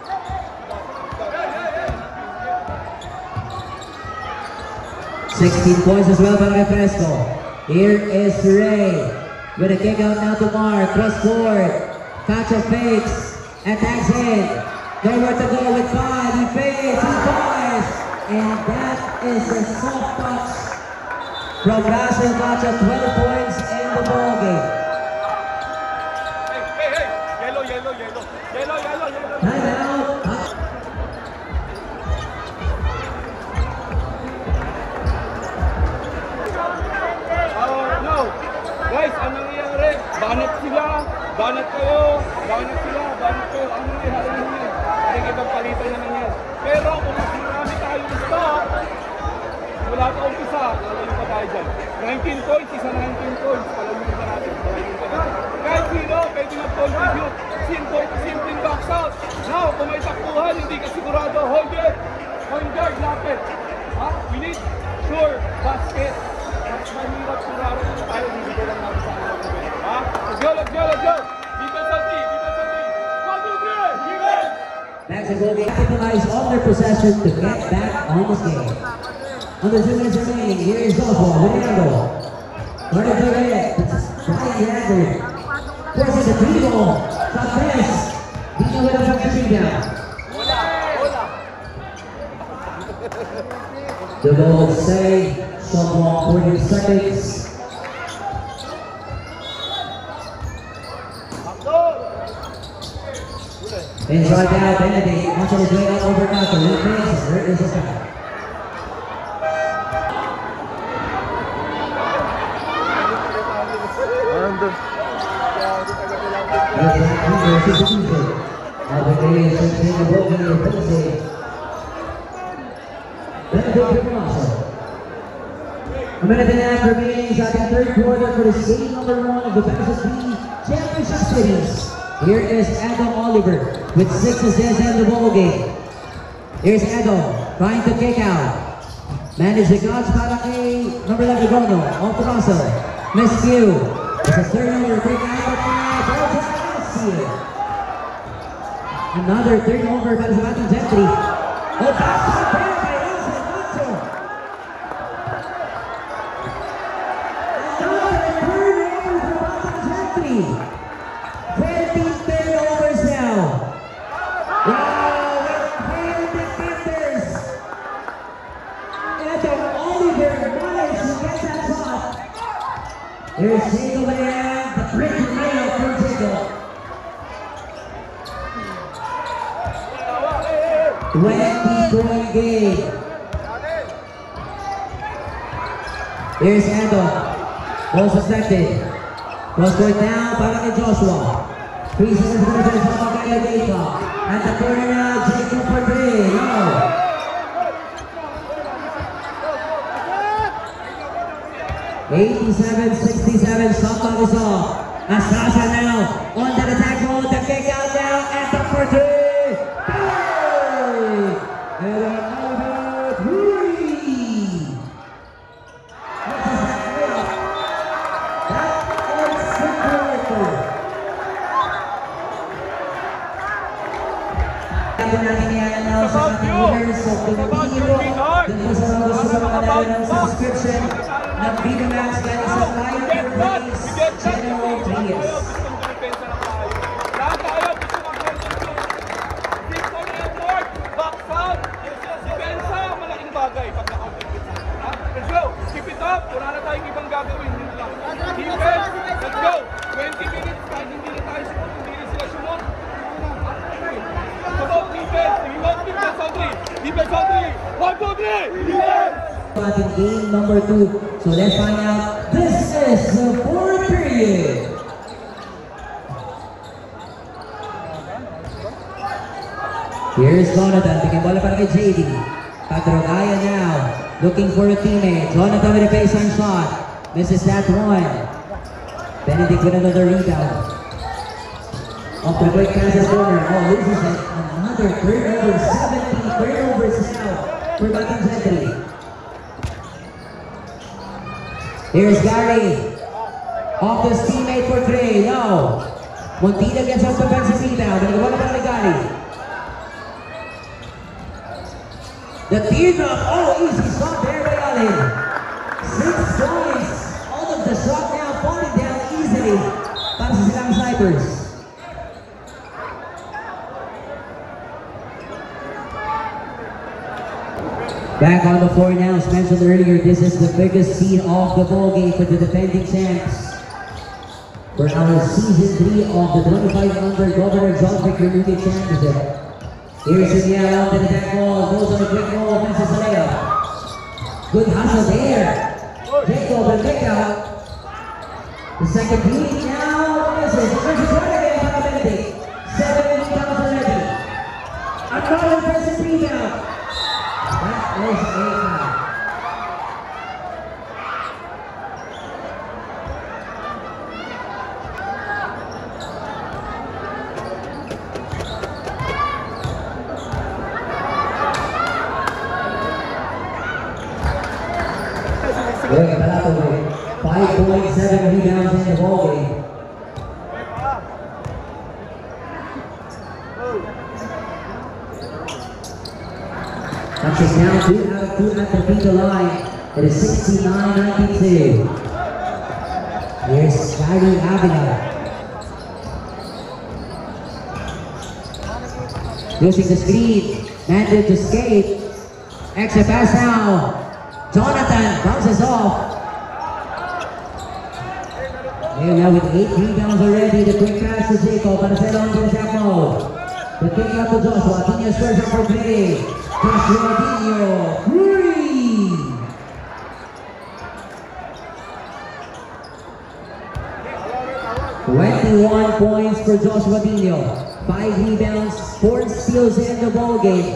sixteen points as well by Fresco. Here is Ray with a kick out now to Mark. Cross court. Catch a fakes. Attacks in. Nowhere to go with five. He fakes. He fires. And that is a soft touch from Russell Catch at twelve points in the ball game. Hey, hey, hey. Yellow, yellow, yellow. Yellow, yellow, yellow. Time out. Guys, anong nangyayari? Banat sila, banat kayo, banat sila, banat kayo. Ano nangyayari ninyo? Nakikitang palitan na nangyayari. Pero kung mas marami tayong stock, wala pa umpisa, lalayo pa tayo dyan. nineteen points, isa nineteen points. Palayo pa natin, palayo pa natin. Kahit sino, pwede mag-contribute. Simple, simple box out. Now, kung may takbuhan, hindi ka sigurado, hold it. Point guard, lapit. Ha? We need sure basket. Mas mahirap sigurado kung tayo hindi ko lang natin sa akin. Ha? Let's go, let's go, let's go! Defense on three, defense on three! One, two, three! Defense! Next is will capitalize on their possession to get back on this game. Under two minutes remaining, here is Oswald with the angle. Running to the head, trying the angle. Forces the three ball. Shot miss. Dino with a second rebound. The ball say someone forty seconds. Inside down, Benedict wants to play out over Nato. It misses. There is a foul. A minute and a half remaining in the third quarter for the game number one of the Pegasus B Championship Series. Here is Adam Oliver with six assists in the ball game. Here's Adam trying to kick out. Manage the guards para kay number eleven Gono. Off to Russell. Miscue. It's a turnover. Take out the pass. Another turnover by the Sebastian Gentry. Oh, pass to the pair by Russell. Nacho. Another turnover for Sebastian Gentry. thirteen turnovers now. Wow, with failed defenders. Adam Oliver managed to get that shot. Here's Jacob and the breaking layup from Jacob. twenty-point game. Here's Ando. Ball suspected. Cross court now para kay Joshua. Three seconds for the Joshua kay Jacob. At the corner now, Jacob for three. No. eighty-seven sixty-seven, shot clock is off. Astrasa now on the attack mode. The kick out now at the for three. And another three. What is that layup? That is simple. Ako natin i-announce sa ating winners of the video. Dun po sa mga gusto mga dahil ng subscription ng Video Max galing sa Fire Place General Trias. Lahat tayo, gusto mag-control. Keep on the effort, back out. Depensa, malaking bagay pag na-contribute. Let's go, keep it up. Wala na tayong ibang gagawin. Defense, let's go. twenty minutes, kahit hindi na tayo sumunod, hindi na sila sumunod. Come on, defense. We want defense on three. Defense on three. One, two, three. Defense. In game number two. So let's find out. This is the fourth period. Here's Jonathan. Bigyan bola para kay J D. Patrogaya now. Looking for a teammate. Jonathan with a baseline shot. Misses that one. Benedict with another rebound. Off the break pass is corner. Oh, loses it. Another turnover. seventeen turnovers now for Batang Gentry. Here's Gary. Off his teammate for three. No. Montilla gets us defensive rebound. Balik bola para kay Gary. The teardrop. Oh, easy shot there by Allen. Six points. All of the shot now falling down easily para sa Silang Snipers. Back on the floor now, as mentioned earlier, this is the biggest scene of the ball game for the defending champs. For our season three of the twenty-five under Governor John Vicker League Championship. Here's Indiana on the attack ball, goes on a quick roll, misses a layup. Good hustle there. Jacob the kick out. The second beat now misses. Versus one again para Benedict. Seven rebounds already. Another defensive rebound. That was a foul. Good, Palatoy. five point seven rebounds in the ball game. Touches down two out of two at the free throw line. It is sixty-nine ninety-two. Here's Skyrie Avila. Using the screen. Managed to escape. Extra pass now. Jonathan bounces off. They're now with eight rebounds already. The quick pass to Jacob. Para sa long to attack mode. The kick out to Joshua. Tino squares up for play. Joshua Tino. Three. twenty-one points for Joshua Tino. Five rebounds, four steals in the ball game.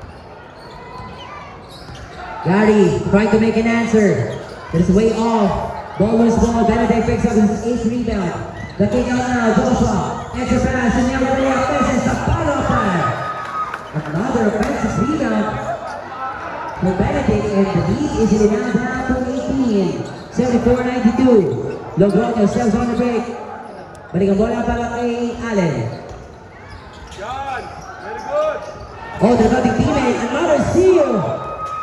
Gary trying to make an answer. It's way off. Ball loose ball. Benedict picks up his eighth rebound. The kick out now. Joshua. Extra pass. And never really misses the follow pass. Another offensive rebound for Benedict. And the lead is now down to eighteen. seventy-four ninety-two. Logroño steps on the break. Balik ang bola para kay Allen. John, very good. Oh, the cutting teammate. Another steal.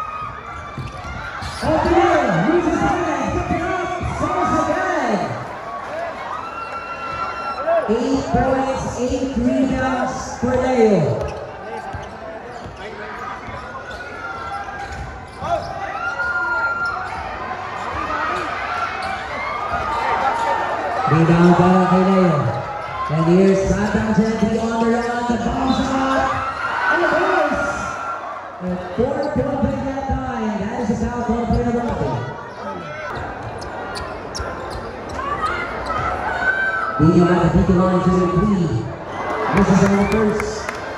Okay, uses hand, pick it up, scores again. Eight points, eight rebounds for Leo. Rebound para kay Leo. And here's Batang Gentry on the run. The bomb shot. And it goes. A four-point break that time. That is a foul call for the Rockets. Dino at the free line to the three. This is our first.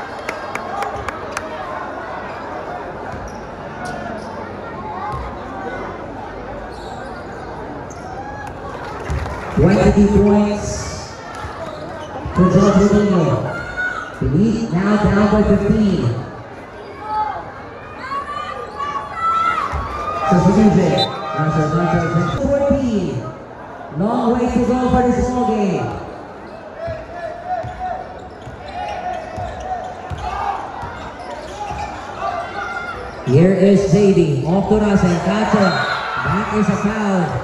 twenty-two points for George Dino. The lead now down by fifteen. Substitution. Master Master fourteen. Long way to go for this ball game. Here is J D. Off to Russell. Catcher. That is a foul.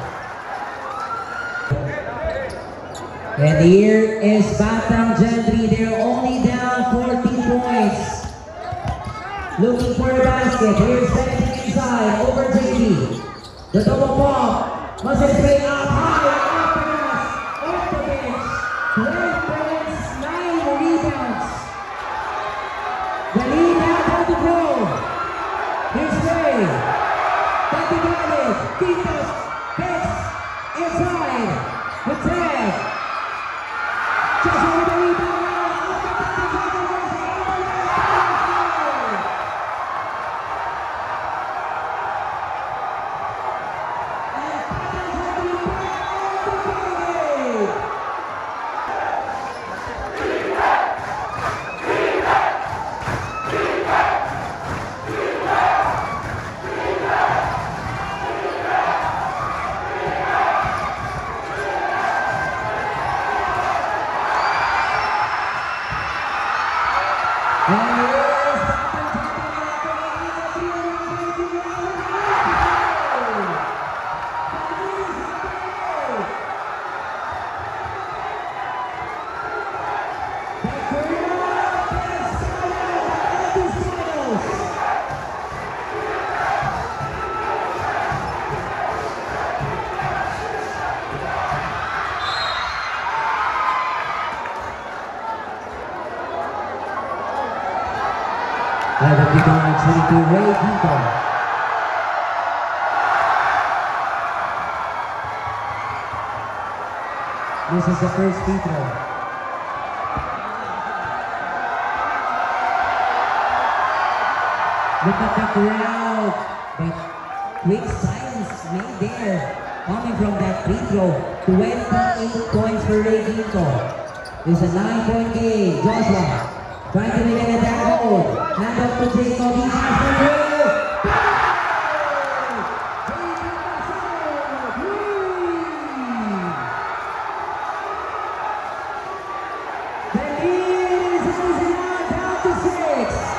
And here is Batang Gentry. They're only down fourteen points. Looking for the basket. Here's Benedict inside. Over J D. The double pump. Must have straight up high. Up pass. Off the bench. twelve points. nine rebounds. The lead out on the goal. Here's Ray. Tati Gales. Titos. Hits. Inside. The tag. Just over the rebound now. Off the bench. By the big on twenty-two, Ray Quinto. This is the first free throw. Look at the crowd. But quick silence made there. Coming from that free throw. twenty-eight points for Ray Quinto. It's a nine-point game. Joshua trying to make an attack hold. Hand up to Jacob. He has the goal. The lead is losing out down to six.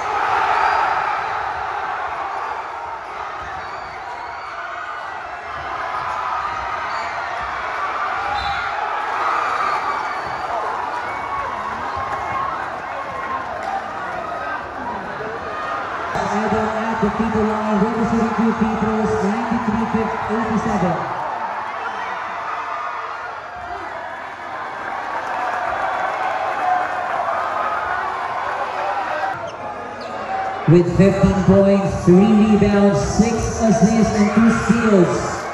Adam at the free throw line, representing two free throws, ninety-three eighty-seven. With fifteen points, three rebounds, six assists, and two steals.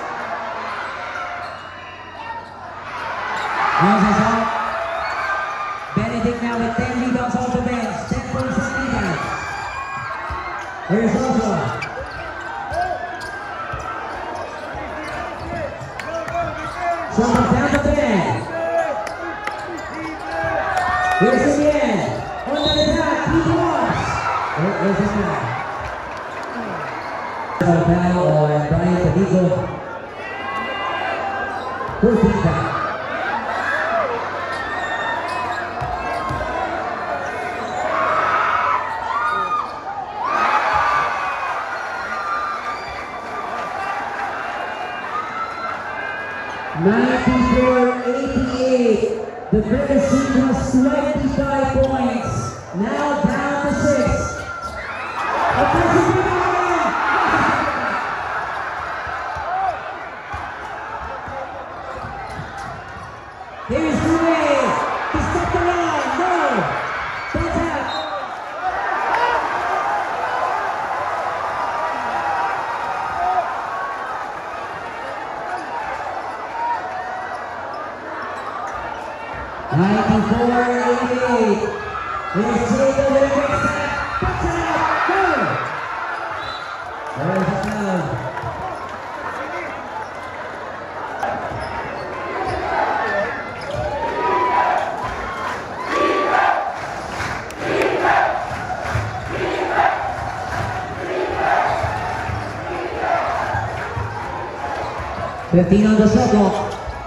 Moses out. Benedict now with ten rebounds off the bench, ten points and rebounds. Here's Joshua. Someone down the bench. Here's again. On the attack, he wants. There is a foul. Foul on Brian Tabico. fourteen foul. ninety-four eighty-eight. The first team was twenty-five points. Now down to six. Offensive rebound. Here's Ray. He stopped the line. No. That's out. ninety-four eighty-eight. Here's Jacob with a quick step. That's out. Go. There's a foul. fifteen on the shot clock.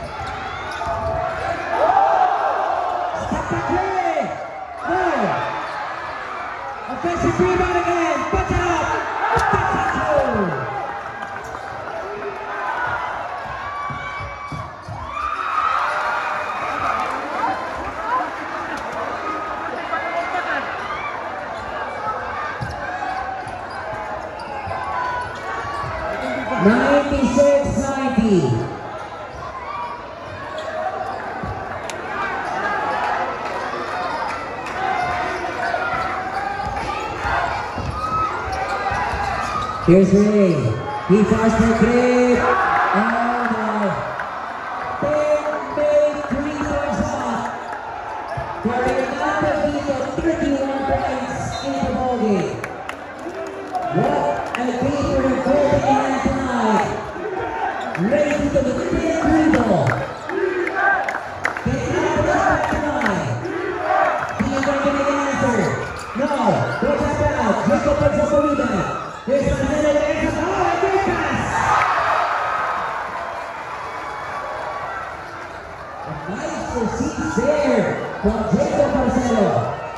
Step back three. No. Offensive rebound again. Puts it up. That's a two. ninety-six ninety. Here's Ray. He fires for three. Oh no. Big, big three-point shot. For another lead of thirty-one points in the ballgame. What a game for the Golden Knights tonight. Ray to the fifth three ball. Get out of this back tonight. He is going to get an answer. No. Don't tap out. Jacob puts up a rebound. Here's the middle of the answer. Oh, a great pass. A nice receipt there from Jacob Marcelo.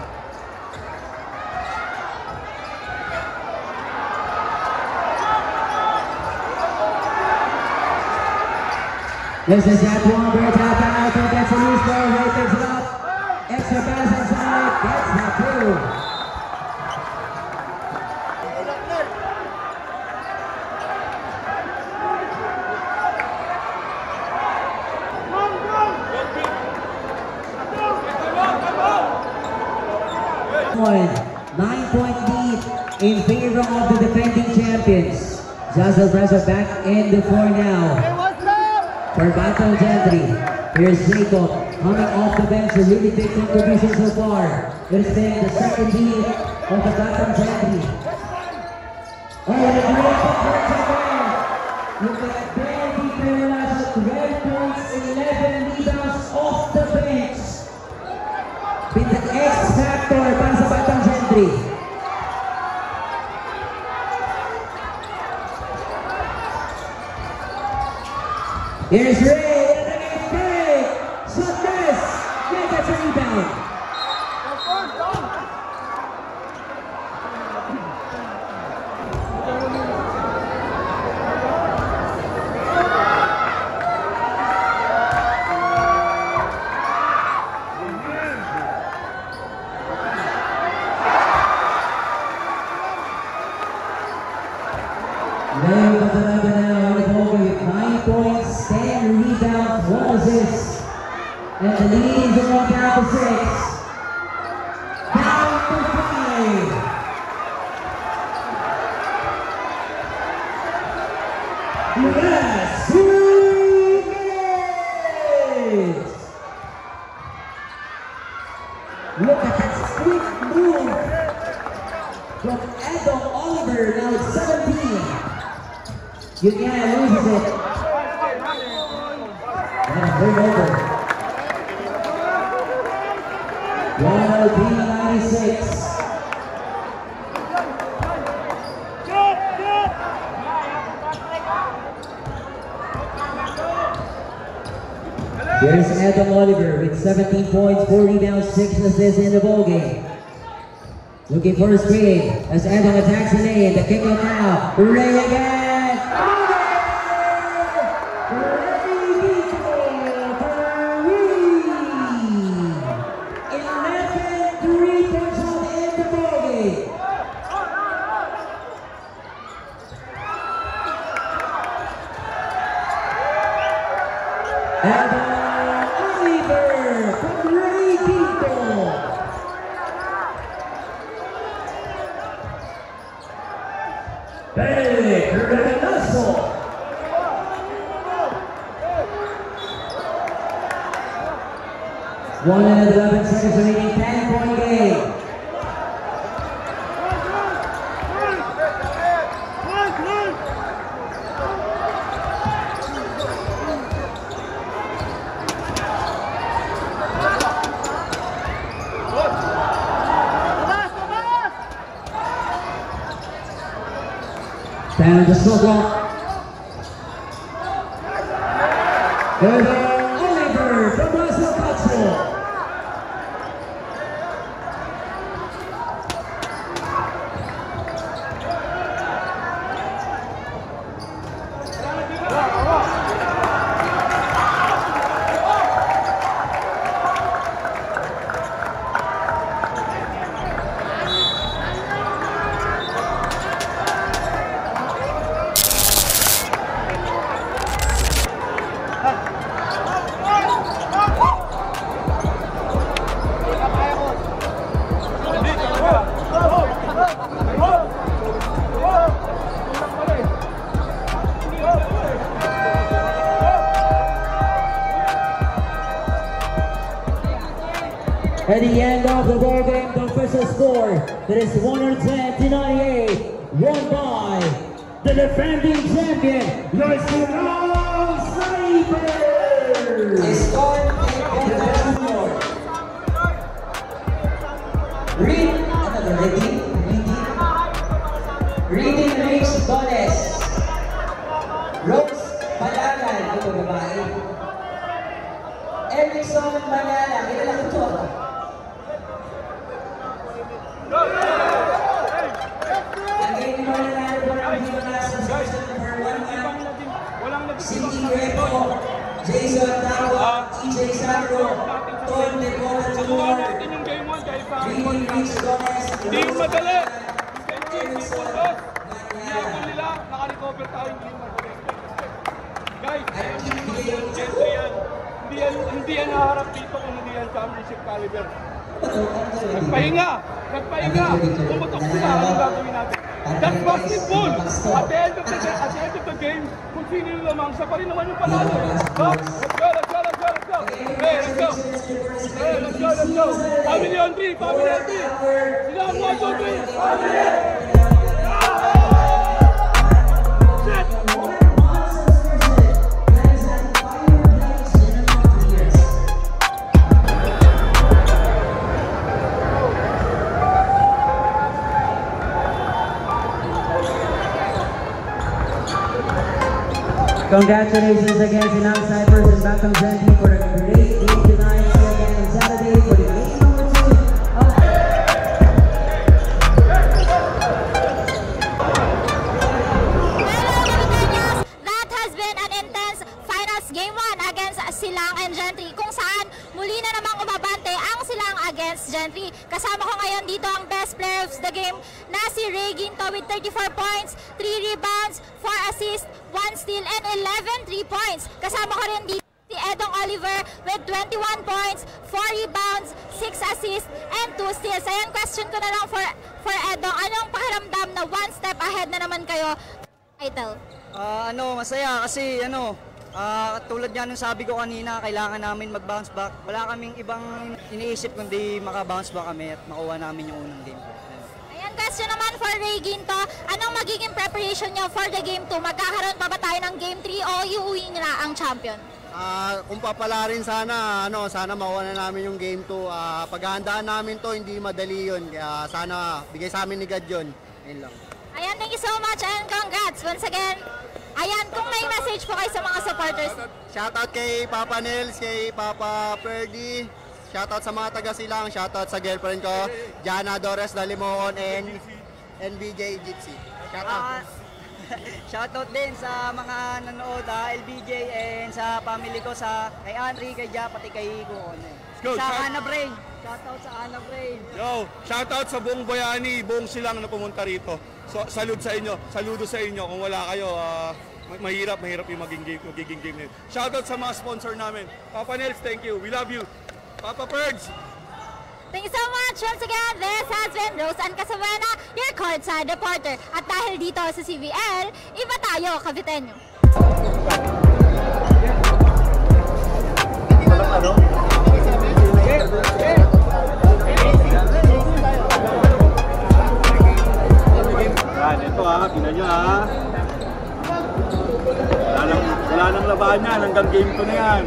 This is that one, great tap out, and gets a loose ball, Ray picks it up. Extra pass inside, gets that two. Nine-point lead in favor of the defending champions. Zazzle Breza back in the floor now. For Baton Gentry, here's Jacob coming off the bench, a really big contribution so far. It's been the second lead of the Baton Gentry. Oh, and a great footwork again. Look at Brandy Perlas, twelve points, eleven rebounds off the bench. With the X factor para sa Baton Gentry. Here's Ray, and again Ray, shot miss, yeah, that's a rebound. Ray Batanaba now in the ball with nine points, ten rebounds, one assist. And the lead is on down to six. Down to five. Yes, three minutes. Look at that quick move from Adam Oliver, now it's seventeen. Uniana loses it. And a turnover. one oh three ninety-six. Here's Adam Oliver with seventeen points, four rebounds, six assists in the ballgame. Looking for a screen as Adam attacks the lane. The kick out now. Ray again. Adam Oliver One minute, eleven seconds remaining, ten point game. And the struggle. There's Oliver from Brazil Cultural. At the end of the ball game, the official score, that is one hundred ten to ninety-eight, won by the defending champion, your Silao Sabres! Score and Read, another reading, reading, reading Rich Dones, Rose Malalan, ito babae, Erickson Malala, kilala ko to. Again, mo na natin po ang dito na sa section number one na Cindy Greco, Jason Tawa, E J Sandro, Ton Decola Junior, Reading Rich Dones, Hindi madali. Hindi madali. Hindi nila, naka-recover tayo, hindi madali. Guys, hindi yan. Hindi yan, hindi yan naharap dito kung hindi yan championship caliber. Nagpahinga! Nagpahinga! Pumutok sila, anong gagawin natin? That's basketball! At the end of the, at the end of the game, kung sino yung lamang, siya pa rin naman yung panalo. So, let's go, let's go, let's go, let's go! Hey, let's go! Hey, let's go, let's go! Family on three, family on three! Sila ang one, two, three! Family! Congratulations again to Silao Sabres and Batang Gentry for a great game tonight. See you again on Saturday for the game number two of That has been an intense finals game one against Silang and Gentry, kung saan muli na namang umabante ang Silang against Gentry. Kasama ko ngayon dito ang best player of the game na si Ray Ginto with thirty-four points, three rebounds, four assists, one steal, and eleven three points. Kasama ko rin dito si Edong Oliver with twenty-one points, four rebounds, six assists, and two steals. Ayan, question ko na lang for, for Edong, anong pakiramdam na one step ahead na naman kayo title? Uh, ano, masaya kasi ano, uh, tulad nga nung sabi ko kanina, kailangan namin mag-bounce back. Wala kaming ibang iniisip kundi maka-bounce back kami at makuha namin yung unang game. Ayan, question naman for Ray Ginto, anong magiging preparation nyo for the game two? Magkakaroon pa ba tayo ng game three o iuwi na ang champion? Uh, kung papala rin sana, ano, sana makuha na namin yung game two. Uh, paghahandaan namin to, hindi madali yun. Kaya sana bigay sa amin ni God yun. Ayun lang. Ayan, thank you so much and congrats once again. Ayan, kung may message po kayo sa mga supporters. Shoutout kay Papa Nels, kay Papa Ferdy. Shoutout sa mga taga Silang. Shoutout sa girlfriend ko, Jana Dores Dalimon and N B J Gypsy. Shoutout. Uh, shoutout din sa mga nanood, uh, L B J and sa family ko, sa kay Henry, kay Ja, pati kay Kuon. Go, Sa shout- Ana Brain. Shoutout sa Ana Brain. Yo, shoutout sa buong Bayani, buong Silang na pumunta rito. So, salud sa inyo, saludo sa inyo. Kung wala kayo, uh, mahirap, mahirap yung maging game, magiging game nito. Shoutout sa mga sponsor namin. Papa Nels, thank you. We love you. Papa Perds. Thank you so much once again. This has been Roseanne Casabuena, your courtside reporter. At dahil dito sa C V L, iba tayo, Caviteño. Ano? hanggang game two na yan.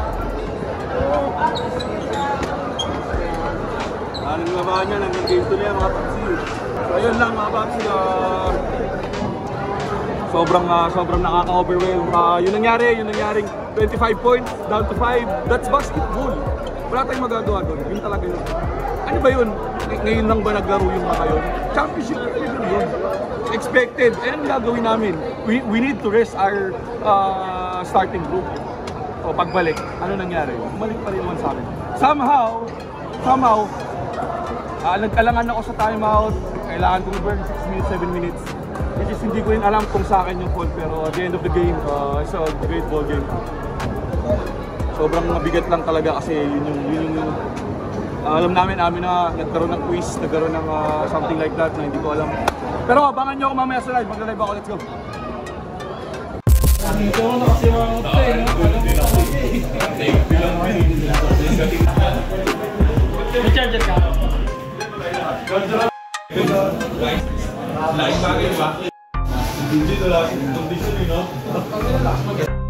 Anong labahan yan hanggang game two na yan mga Papsi. So ayun lang mga Papsi. Uh, sobrang uh, sobrang nakaka-overwhelm. Uh, yun nangyari, yun nangyaring twenty-five points down to five. That's basketball. Wala tayong magagawa doon. Yun talaga yun. Ano ba yun? Ng ngayon lang ba naglaro yung mga yun? Championship level yun. Expected. Eh, anong gagawin namin? We, we need to rest our uh, starting group. O pagbalik, ano nangyari? Bumalik pa rin naman sa amin. Somehow, somehow, uh, nag-alangan ako sa timeout. Kailangan ko i-burn six minutes, seven minutes. Which is hindi ko rin alam kung sa akin yung fault. Pero at the end of the game, uh, it's a great ball game. Sobrang mabigat lang talaga kasi yun yung, yun yung uh, alam namin, amin na nagkaroon ng quiz, nagkaroon ng uh, something like that na hindi ko alam. Pero abangan nyo ako mamaya sa live, mag-live ako, let's go! Dito na kasi mga utay, no? May charger ka? Live bagay ba? Dito lang, condition, no?